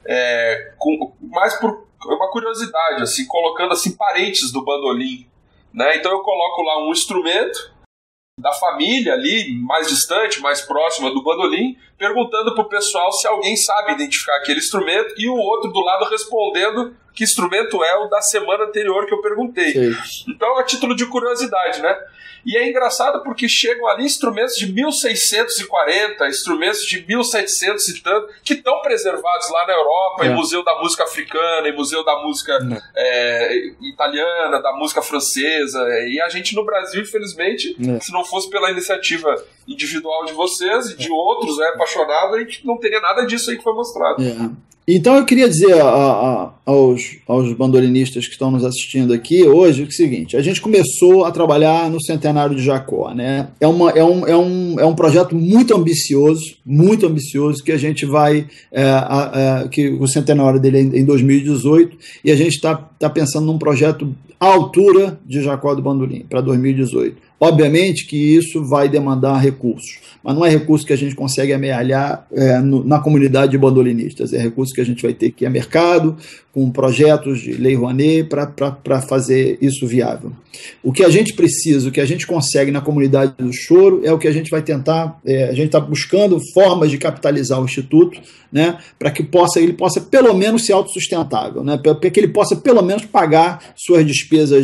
mais por uma curiosidade, assim, colocando assim parentes do bandolim, né? Então eu coloco lá um instrumento da família ali, mais distante, mais próxima do bandolim, perguntando pro pessoal se alguém sabe identificar aquele instrumento, e o outro do lado respondendo que instrumento é o da semana anterior que eu perguntei. Sim. Então, a título de curiosidade, né? E é engraçado porque chegam ali instrumentos de 1640, instrumentos de 1700 e tanto, que estão preservados lá na Europa, em Museu da Música Africana, em Museu da Música italiana, da música francesa. E a gente no Brasil, infelizmente, se não fosse pela iniciativa individual de vocês e de outros apaixonados, a gente não teria nada disso aí que foi mostrado. Então eu queria dizer aos bandolinistas que estão nos assistindo aqui hoje o seguinte: a gente começou a trabalhar no Centenário de Jacó, né? É um projeto muito ambicioso, que a gente vai, que o centenário dele é em 2018, e a gente está pensando num projeto à altura de Jacó do Bandolim para 2018. Obviamente que isso vai demandar recursos, mas não é recurso que a gente consegue amealhar na comunidade de bandolinistas, é recurso que a gente vai ter que ir a mercado, com projetos de Lei Rouanet para fazer isso viável. O que a gente precisa, o que a gente consegue na comunidade do choro é o que a gente vai tentar, a gente está buscando formas de capitalizar o Instituto, né, para que ele possa pelo menos ser autossustentável, né, para que ele possa pelo menos pagar suas despesas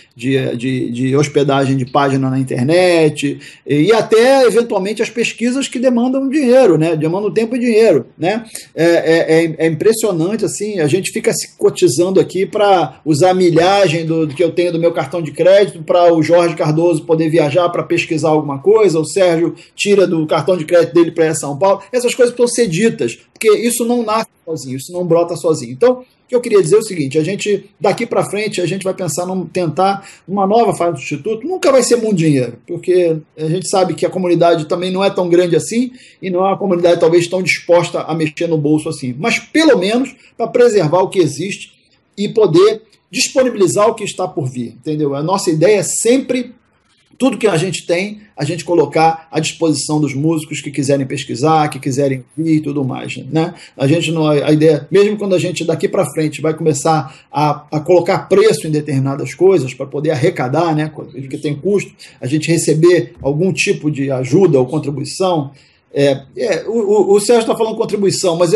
de hospedagem de página na internet e até eventualmente as pesquisas que demandam dinheiro, né, demandam tempo e dinheiro, né. É impressionante, assim, a gente fica se cotizando aqui para usar a milhagem que eu tenho do meu cartão de crédito para o Jorge Cardoso poder viajar para pesquisar alguma coisa, o Sérgio tira do cartão de crédito dele para ir a São Paulo. Essas coisas estão ser ditas, porque isso não nasce sozinho, isso não brota sozinho. Então, o que eu queria dizer é o seguinte: a gente, daqui para frente, a gente vai pensar tentar uma nova fase do Instituto. Nunca vai ser muito dinheiro, porque a gente sabe que a comunidade também não é tão grande assim, e não é uma comunidade talvez tão disposta a mexer no bolso assim, mas pelo menos para preservar o que existe e poder disponibilizar o que está por vir, entendeu? A nossa ideia é sempre, tudo que a gente tem, a gente colocar à disposição dos músicos que quiserem pesquisar, que quiserem vir e tudo mais, né? A ideia, mesmo quando a gente daqui para frente vai começar a colocar preço em determinadas coisas para poder arrecadar, né? Porque tem custo, a gente receber algum tipo de ajuda ou contribuição. O Sérgio está falando contribuição, mas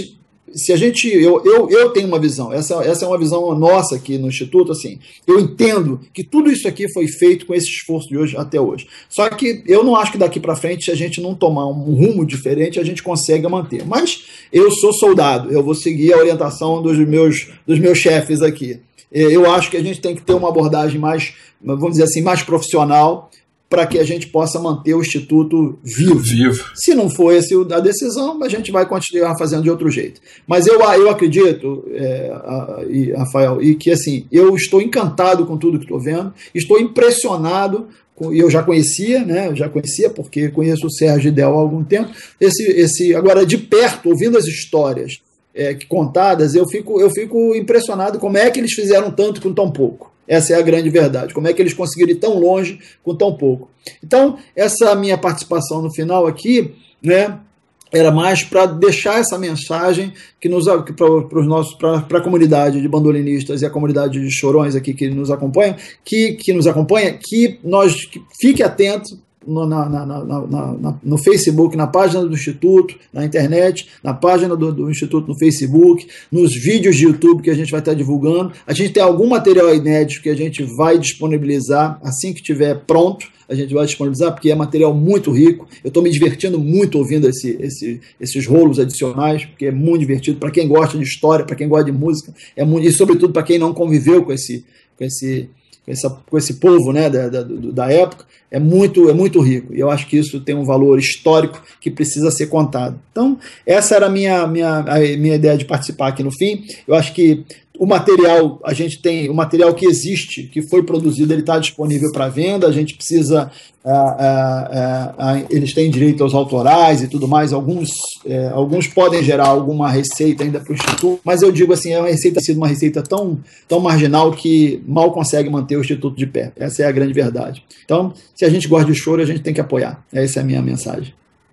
eu tenho uma visão, essa é uma visão nossa aqui no Instituto, assim, eu entendo que tudo isso aqui foi feito com esse esforço de hoje até hoje, só que eu não acho que daqui para frente, se a gente não tomar um rumo diferente, a gente consegue manter, mas eu sou soldado, eu vou seguir a orientação dos meus chefes aqui. Eu acho que a gente tem que ter uma abordagem mais, vamos dizer assim, mais profissional, para que a gente possa manter o Instituto vivo. Se não for essa a decisão, a gente vai continuar fazendo de outro jeito. Mas eu acredito, Rafael, e que assim, eu estou encantado com tudo que estou vendo, estou impressionado, e eu já conhecia, né? Porque conheço o Sérgio Del há algum tempo. Agora, de perto, ouvindo as histórias contadas, eu fico impressionado como é que eles fizeram tanto com tão pouco. Essa é a grande verdade. Como é que eles conseguiram ir tão longe com tão pouco? Então, essa minha participação no final aqui, né, era mais para deixar essa mensagem para a comunidade de bandolinistas e a comunidade de chorões aqui que nos acompanha, que fique atento no Facebook, na página do Instituto, na internet, na página do Instituto no Facebook, nos vídeos de YouTube que a gente vai estar divulgando. A gente tem algum material inédito que a gente vai disponibilizar assim que estiver pronto. A gente vai disponibilizar porque é material muito rico. Eu estou me divertindo muito ouvindo esses rolos adicionais, porque é muito divertido para quem gosta de história, para quem gosta de música, e sobretudo para quem não conviveu com esse povo, né, da época. É muito rico, e eu acho que isso tem um valor histórico que precisa ser contado. Então, essa era a minha ideia de participar aqui no fim. Eu acho que o material, o material que existe, que foi produzido, ele está disponível para venda, a gente precisa, eles têm direito aos autorais e tudo mais, alguns podem gerar alguma receita ainda para o Instituto, mas eu digo assim, sido uma receita tão marginal que mal consegue manter o Instituto de pé. Essa é a grande verdade. Então, se a gente gosta de choro, a gente tem que apoiar. Essa é a minha mensagem.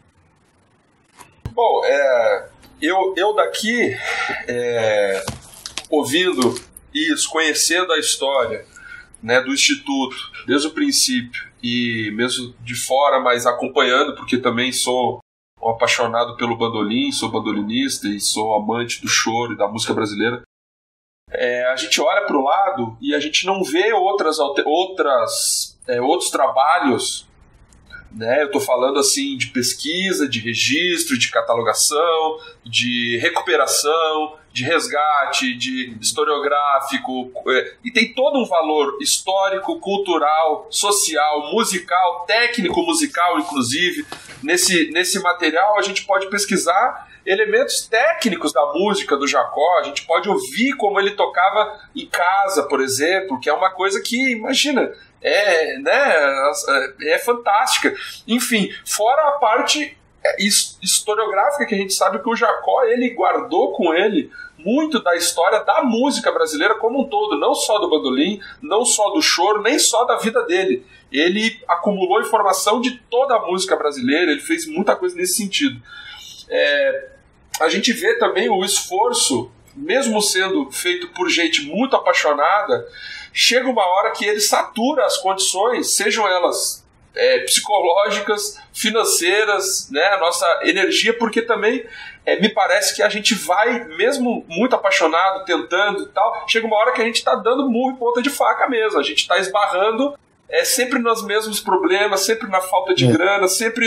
Bom, eu daqui, ouvindo isso, conhecendo a história né, do Instituto, desde o princípio, e mesmo de fora, mas acompanhando, porque também sou um apaixonado pelo bandolim, sou bandolinista e sou amante do choro e da música brasileira, a gente olha para o lado e a gente não vê outros trabalhos, né? Eu estou falando assim de pesquisa, de registro, de catalogação, de recuperação, de resgate, de historiográfico, e tem todo um valor histórico, cultural, social, musical, técnico musical, inclusive. Nesse material a gente pode pesquisar elementos técnicos da música do Jacó, a gente pode ouvir como ele tocava em casa, por exemplo, que é uma coisa que, imagina, é fantástica. Enfim, fora a parte historiográfica, que a gente sabe que o Jacó, ele guardou com ele muito da história da música brasileira como um todo, não só do bandolim, não só do choro, nem só da vida dele. Ele acumulou informação de toda a música brasileira, ele fez muita coisa nesse sentido. A gente vê também o esforço, mesmo sendo feito por gente muito apaixonada, chega uma hora que ele satura as condições, sejam elas psicológicas, financeiras, né, a nossa energia, porque também me parece que a gente vai, mesmo muito apaixonado, tentando e tal, chega uma hora que a gente está dando murro em ponta de faca mesmo, a gente está esbarrando sempre nos mesmos problemas, sempre na falta de grana, sempre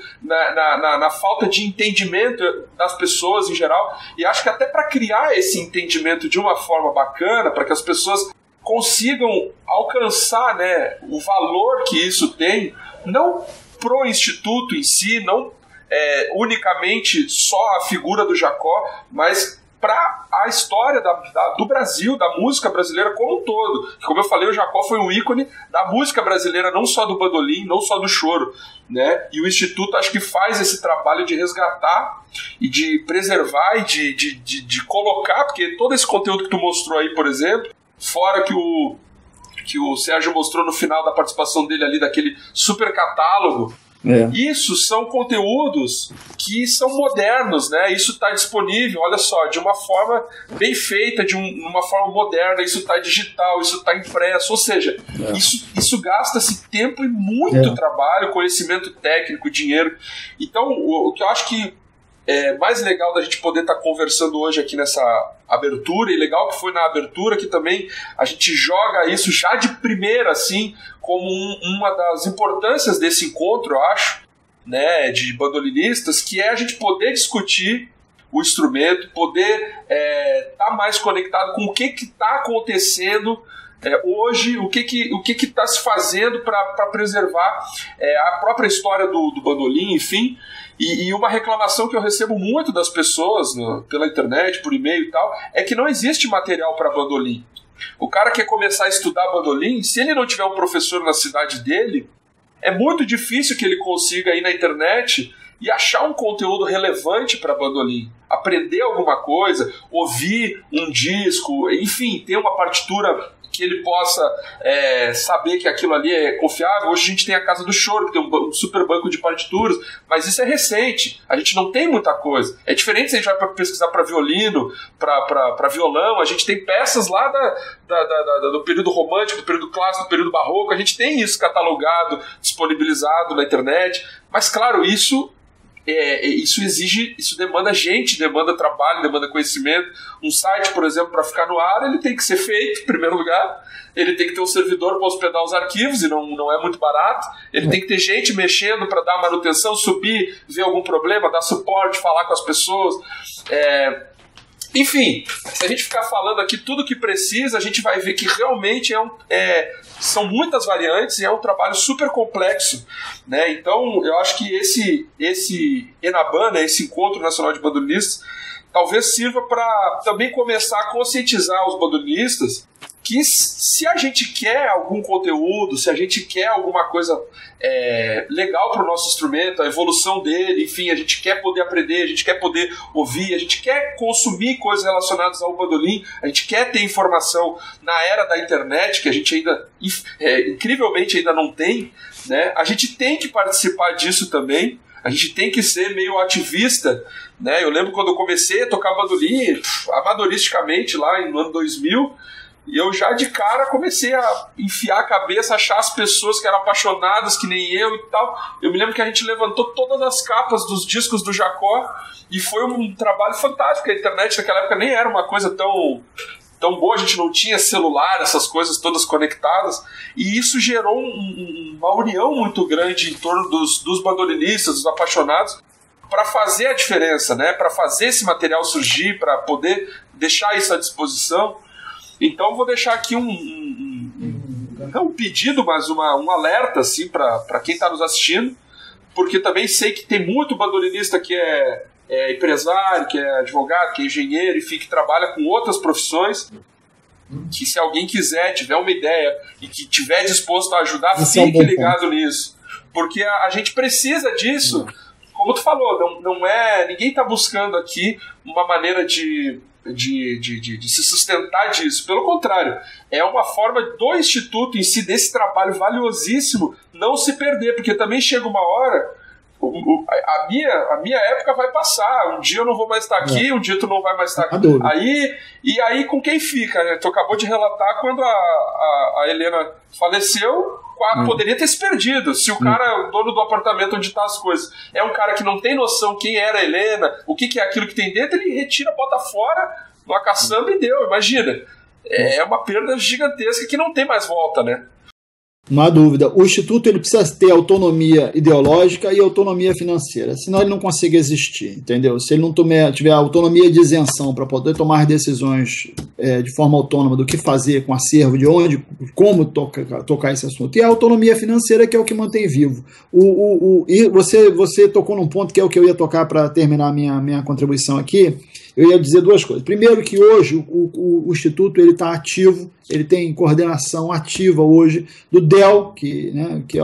na falta de entendimento das pessoas em geral, e acho que até para criar esse entendimento de uma forma bacana, para que as pessoas consigam alcançar, né, o valor que isso tem, não pro Instituto em si, não unicamente só a figura do Jacó, mas para a história do Brasil, da música brasileira como um todo. Como eu falei, o Jacó foi um ícone da música brasileira, não só do bandolim, não só do choro, né? E o Instituto acho que faz esse trabalho de resgatar e de preservar e de colocar, porque todo esse conteúdo que tu mostrou aí, por exemplo, fora que o Sérgio mostrou no final da participação dele ali, daquele super catálogo, isso são conteúdos que são modernos, né? Isso está disponível, olha só, de uma forma bem feita, de uma forma moderna, isso está digital, isso está impresso, ou seja, isso gasta-se tempo e muito trabalho, conhecimento técnico, dinheiro. Então, o que eu acho que mais legal da gente poder estar conversando hoje aqui nessa abertura, e legal que foi na abertura que também a gente joga isso já de primeira, assim, como uma das importâncias desse encontro, eu acho, né, de bandolinistas, que é a gente poder discutir o instrumento, poder estar mais conectado com o que está acontecendo hoje, o que está se fazendo para preservar a própria história do bandolim, enfim. E uma reclamação que eu recebo muito das pessoas pela internet, por e-mail e tal, é que não existe material para bandolim. O cara quer começar a estudar bandolim, se ele não tiver um professor na cidade dele, é muito difícil que ele consiga ir na internet e achar um conteúdo relevante para bandolim, aprender alguma coisa, ouvir um disco, enfim, ter uma partitura que ele possa saber que aquilo ali é confiável. Hoje a gente tem a Casa do Choro, que tem um super banco de partituras, mas isso é recente, a gente não tem muita coisa. É diferente se a gente vai pesquisar para violino, para violão, a gente tem peças lá do período romântico, do período clássico, do período barroco, a gente tem isso catalogado, disponibilizado na internet, mas claro, isso demanda gente, demanda trabalho, demanda conhecimento. Um site, por exemplo, para ficar no ar, ele tem que ser feito, em primeiro lugar, ele tem que ter um servidor para hospedar os arquivos, e não é muito barato, ele tem que ter gente mexendo para dar manutenção, subir, ver algum problema, dar suporte, falar com as pessoas. Enfim, se a gente ficar falando aqui tudo que precisa, a gente vai ver que realmente são muitas variantes e é um trabalho super complexo, né? Então, eu acho que esse ENABAN, né, esse Encontro Nacional de Bandolinistas, talvez sirva para também começar a conscientizar os bandolinistas que se a gente quer algum conteúdo, se a gente quer alguma coisa legal para o nosso instrumento, a evolução dele, enfim, a gente quer poder aprender, a gente quer poder ouvir, a gente quer consumir coisas relacionadas ao bandolim, a gente quer ter informação na era da internet, que a gente ainda, incrivelmente, ainda não tem, né? A gente tem que participar disso também, a gente tem que ser meio ativista, né? Eu lembro quando eu comecei a tocar bandolim, amadoristicamente, lá no ano 2000, E eu já de cara comecei a enfiar a cabeça, achar as pessoas que eram apaixonadas, que nem eu e tal. Eu me lembro que a gente levantou todas as capas dos discos do Jacó e foi um trabalho fantástico. A internet naquela época nem era uma coisa tão boa, a gente não tinha celular, essas coisas todas conectadas, e isso gerou uma união muito grande em torno dos bandolinistas, dos apaixonados, para fazer a diferença, né? Para fazer esse material surgir, para poder deixar isso à disposição. Então vou deixar aqui não um pedido, mas um alerta assim, para quem está nos assistindo, porque também sei que tem muito bandolinista que é empresário, que é advogado, que é engenheiro, enfim, que trabalha com outras profissões, que se alguém quiser, tiver uma ideia e que tiver disposto a ajudar, fique ligado nisso, porque a gente precisa disso. Como tu falou, ninguém está buscando aqui uma maneira de se sustentar disso. Pelo contrário, é uma forma do Instituto em si, desse trabalho valiosíssimo, não se perder, porque também chega uma hora, a minha época vai passar, um dia eu não vou mais estar aqui, um dia tu não vai mais estar aqui. E aí com quem fica? Né? Tu acabou de relatar quando a Helena faleceu, poderia ter se perdido. Se o cara, o dono do apartamento onde tá as coisas, é um cara que não tem noção quem era a Helena, o que é aquilo que tem dentro, ele retira, bota fora, numa caçamba e deu, imagina. É uma perda gigantesca que não tem mais volta, né? Não há dúvida. O Instituto ele precisa ter autonomia ideológica e autonomia financeira, senão ele não consegue existir, entendeu? Se ele não tiver autonomia de isenção para poder tomar decisões de forma autônoma do que fazer com acervo, de onde, como tocar esse assunto. E a autonomia financeira que é o que mantém vivo. E você tocou num ponto que é o que eu ia tocar para terminar a minha contribuição aqui. Eu ia dizer duas coisas. Primeiro que hoje o Instituto está ativo, ele tem coordenação ativa hoje do DEL, que é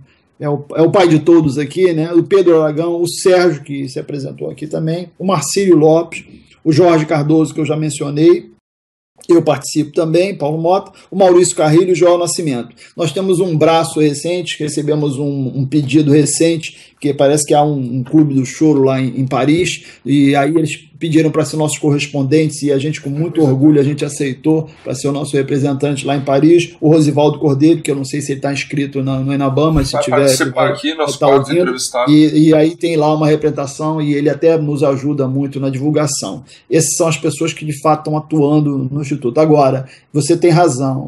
o pai de todos aqui, né? O Pedro Aragão, o Sérgio, que se apresentou aqui também, o Marcílio Lopes, o Jorge Cardoso, que eu já mencionei, eu participo também, Paulo Mota, o Maurício Carrilho e o João Nascimento. Nós temos um braço recente, recebemos um pedido recente, que parece que há um clube do choro lá em Paris, e aí eles pediram para ser nossos correspondentes, e a gente, com muito orgulho, a gente aceitou para ser o nosso representante lá em Paris, o Rosivaldo Cordeiro, que eu não sei se ele está inscrito no Enabam, mas se tiver... Participar aqui, nós quatro entrevistados. E aí tem lá uma representação, e ele até nos ajuda muito na divulgação. Essas são as pessoas que, de fato, estão atuando no Instituto. Agora, você tem razão,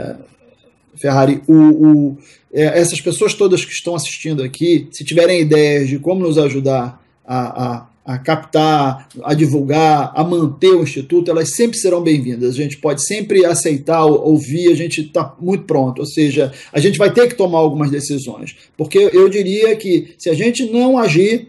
Ferrari, essas pessoas todas que estão assistindo aqui, se tiverem ideias de como nos ajudar a captar, a divulgar, a manter o Instituto, elas sempre serão bem-vindas. A gente pode sempre aceitar, ouvir, a gente está muito pronto. Ou seja, a gente vai ter que tomar algumas decisões. Porque eu diria que se a gente não agir,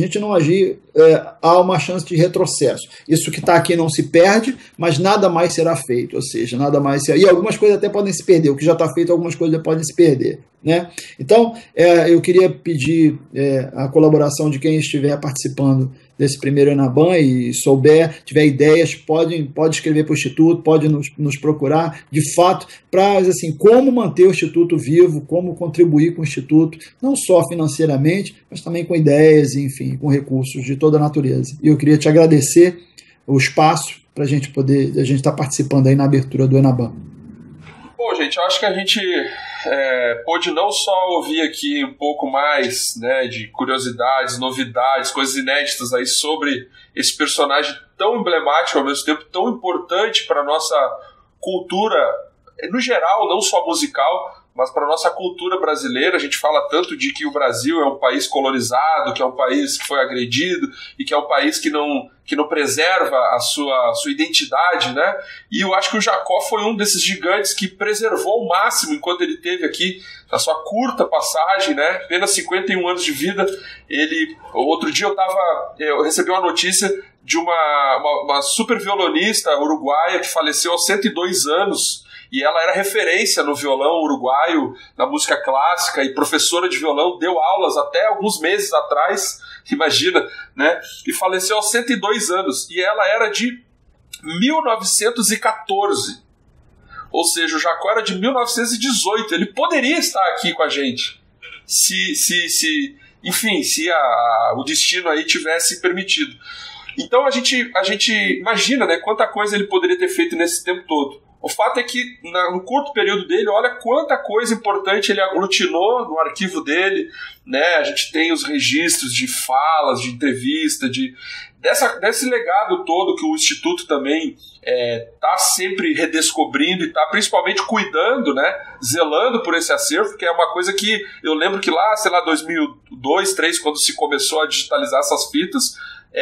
há uma chance de retrocesso. Isso que está aqui não se perde, mas nada mais será feito. Ou seja, nada mais será... E algumas coisas até podem se perder. O que já está feito, algumas coisas podem se perder. Né? Então, eu queria pedir a colaboração de quem estiver participando desse primeiro Enabam e tiver ideias, pode escrever para o Instituto, pode nos procurar, de fato, para assim, como manter o Instituto vivo, como contribuir com o Instituto, não só financeiramente, mas também com ideias, enfim, com recursos de toda a natureza. E eu queria te agradecer o espaço para a gente estar participando aí na abertura do Enabam. Bom, gente, eu acho que a gente pôde não só ouvir aqui um pouco mais, né, de curiosidades, novidades, coisas inéditas aí sobre esse personagem tão emblemático, ao mesmo tempo tão importante para a nossa cultura, no geral, não só musical, mas para a nossa cultura brasileira. A gente fala tanto de que o Brasil é um país colonizado, que é um país que foi agredido e que é um país que não preserva a sua identidade, né? E eu acho que o Jacó foi um desses gigantes que preservou ao máximo enquanto ele teve aqui na sua curta passagem, né? Apenas 51 anos de vida. Outro dia eu recebi uma notícia de uma super violonista uruguaia que faleceu aos 102 anos. E ela era referência no violão uruguaio, na música clássica, e professora de violão, deu aulas até alguns meses atrás, imagina, né? E faleceu aos 102 anos. E ela era de 1914. Ou seja, o Jacó era de 1918. Ele poderia estar aqui com a gente, se o destino aí tivesse permitido. Então a gente imagina, né, quanta coisa ele poderia ter feito nesse tempo todo. O fato é que, no curto período dele, olha quanta coisa importante ele aglutinou no arquivo dele, né? A gente tem os registros de falas, de entrevista, desse legado todo que o Instituto também está sempre redescobrindo e está principalmente cuidando, né? Zelando por esse acervo, que é uma coisa que eu lembro que lá, 2002, 2003, quando se começou a digitalizar essas fitas,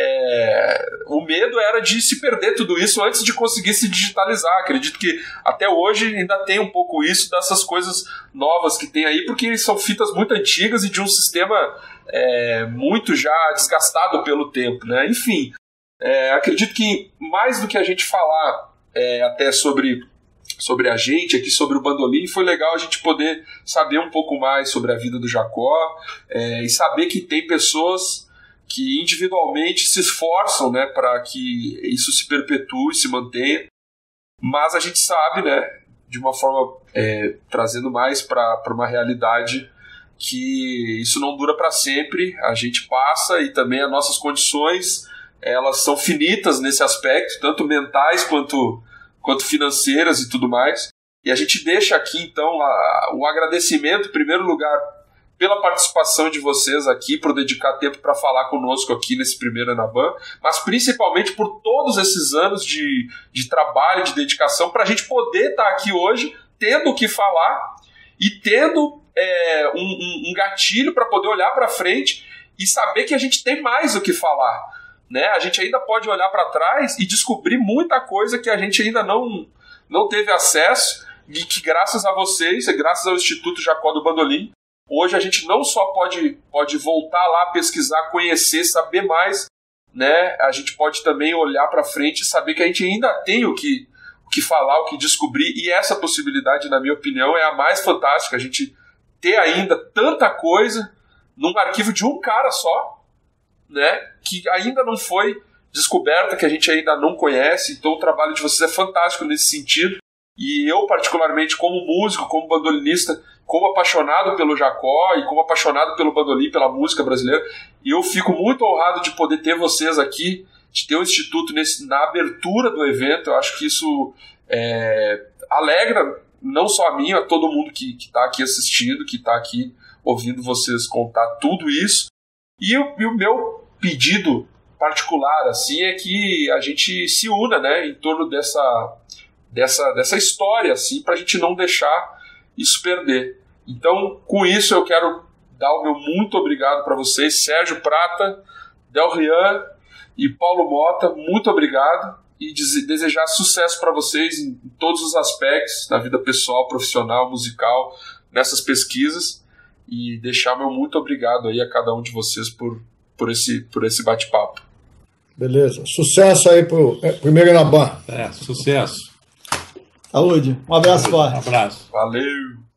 o medo era de se perder tudo isso antes de conseguir se digitalizar. Acredito que até hoje ainda tem um pouco isso dessas coisas novas que tem aí, porque são fitas muito antigas e de um sistema muito já desgastado pelo tempo, né? Enfim, acredito que mais do que a gente falar até sobre a gente aqui, sobre o Bandolim, foi legal a gente poder saber um pouco mais sobre a vida do Jacó, e saber que tem pessoas que individualmente se esforçam, né, para que isso se perpetue, se mantenha, mas a gente sabe, né, de uma forma trazendo mais para uma realidade, que isso não dura para sempre, a gente passa, e também as nossas condições, elas são finitas nesse aspecto, tanto mentais quanto financeiras e tudo mais, e a gente deixa aqui então o agradecimento, em primeiro lugar, pela participação de vocês aqui, por dedicar tempo para falar conosco aqui nesse primeiro Anaban, mas principalmente por todos esses anos de trabalho, de dedicação, para a gente poder estar aqui hoje, tendo o que falar e tendo um gatilho para poder olhar para frente e saber que a gente tem mais o que falar, né? A gente ainda pode olhar para trás e descobrir muita coisa que a gente ainda não teve acesso, e que graças a vocês, graças ao Instituto Jacó do Bandolim, hoje a gente não só pode voltar lá, pesquisar, conhecer, saber mais, né? A gente pode também olhar para frente e saber que a gente ainda tem o que falar, o que descobrir, e essa possibilidade, na minha opinião, é a mais fantástica, a gente ter ainda tanta coisa num arquivo de um cara só, né? Que ainda não foi descoberta, que a gente ainda não conhece. Então o trabalho de vocês é fantástico nesse sentido, e eu particularmente, como músico, como bandolinista, como apaixonado pelo Jacó e como apaixonado pelo bandolim, pela música brasileira, eu fico muito honrado de poder ter vocês aqui, de ter o Instituto na abertura do evento. Eu acho que isso alegra não só a mim, a todo mundo que está aqui assistindo, que está aqui ouvindo vocês contar tudo isso. E o meu pedido particular assim, é que a gente se una, né, em torno dessa história, assim, para a gente não deixar isso perder. Então, com isso, eu quero dar o meu muito obrigado para vocês, Sérgio Prata, Del Rian e Paulo Mota, muito obrigado, e desejar sucesso para vocês em todos os aspectos, na vida pessoal, profissional, musical, nessas pesquisas, e deixar meu muito obrigado aí a cada um de vocês por esse bate-papo. Beleza. Sucesso aí pro primeiro Anaban. Sucesso. Saúde. Um abraço forte. Um abraço. Valeu.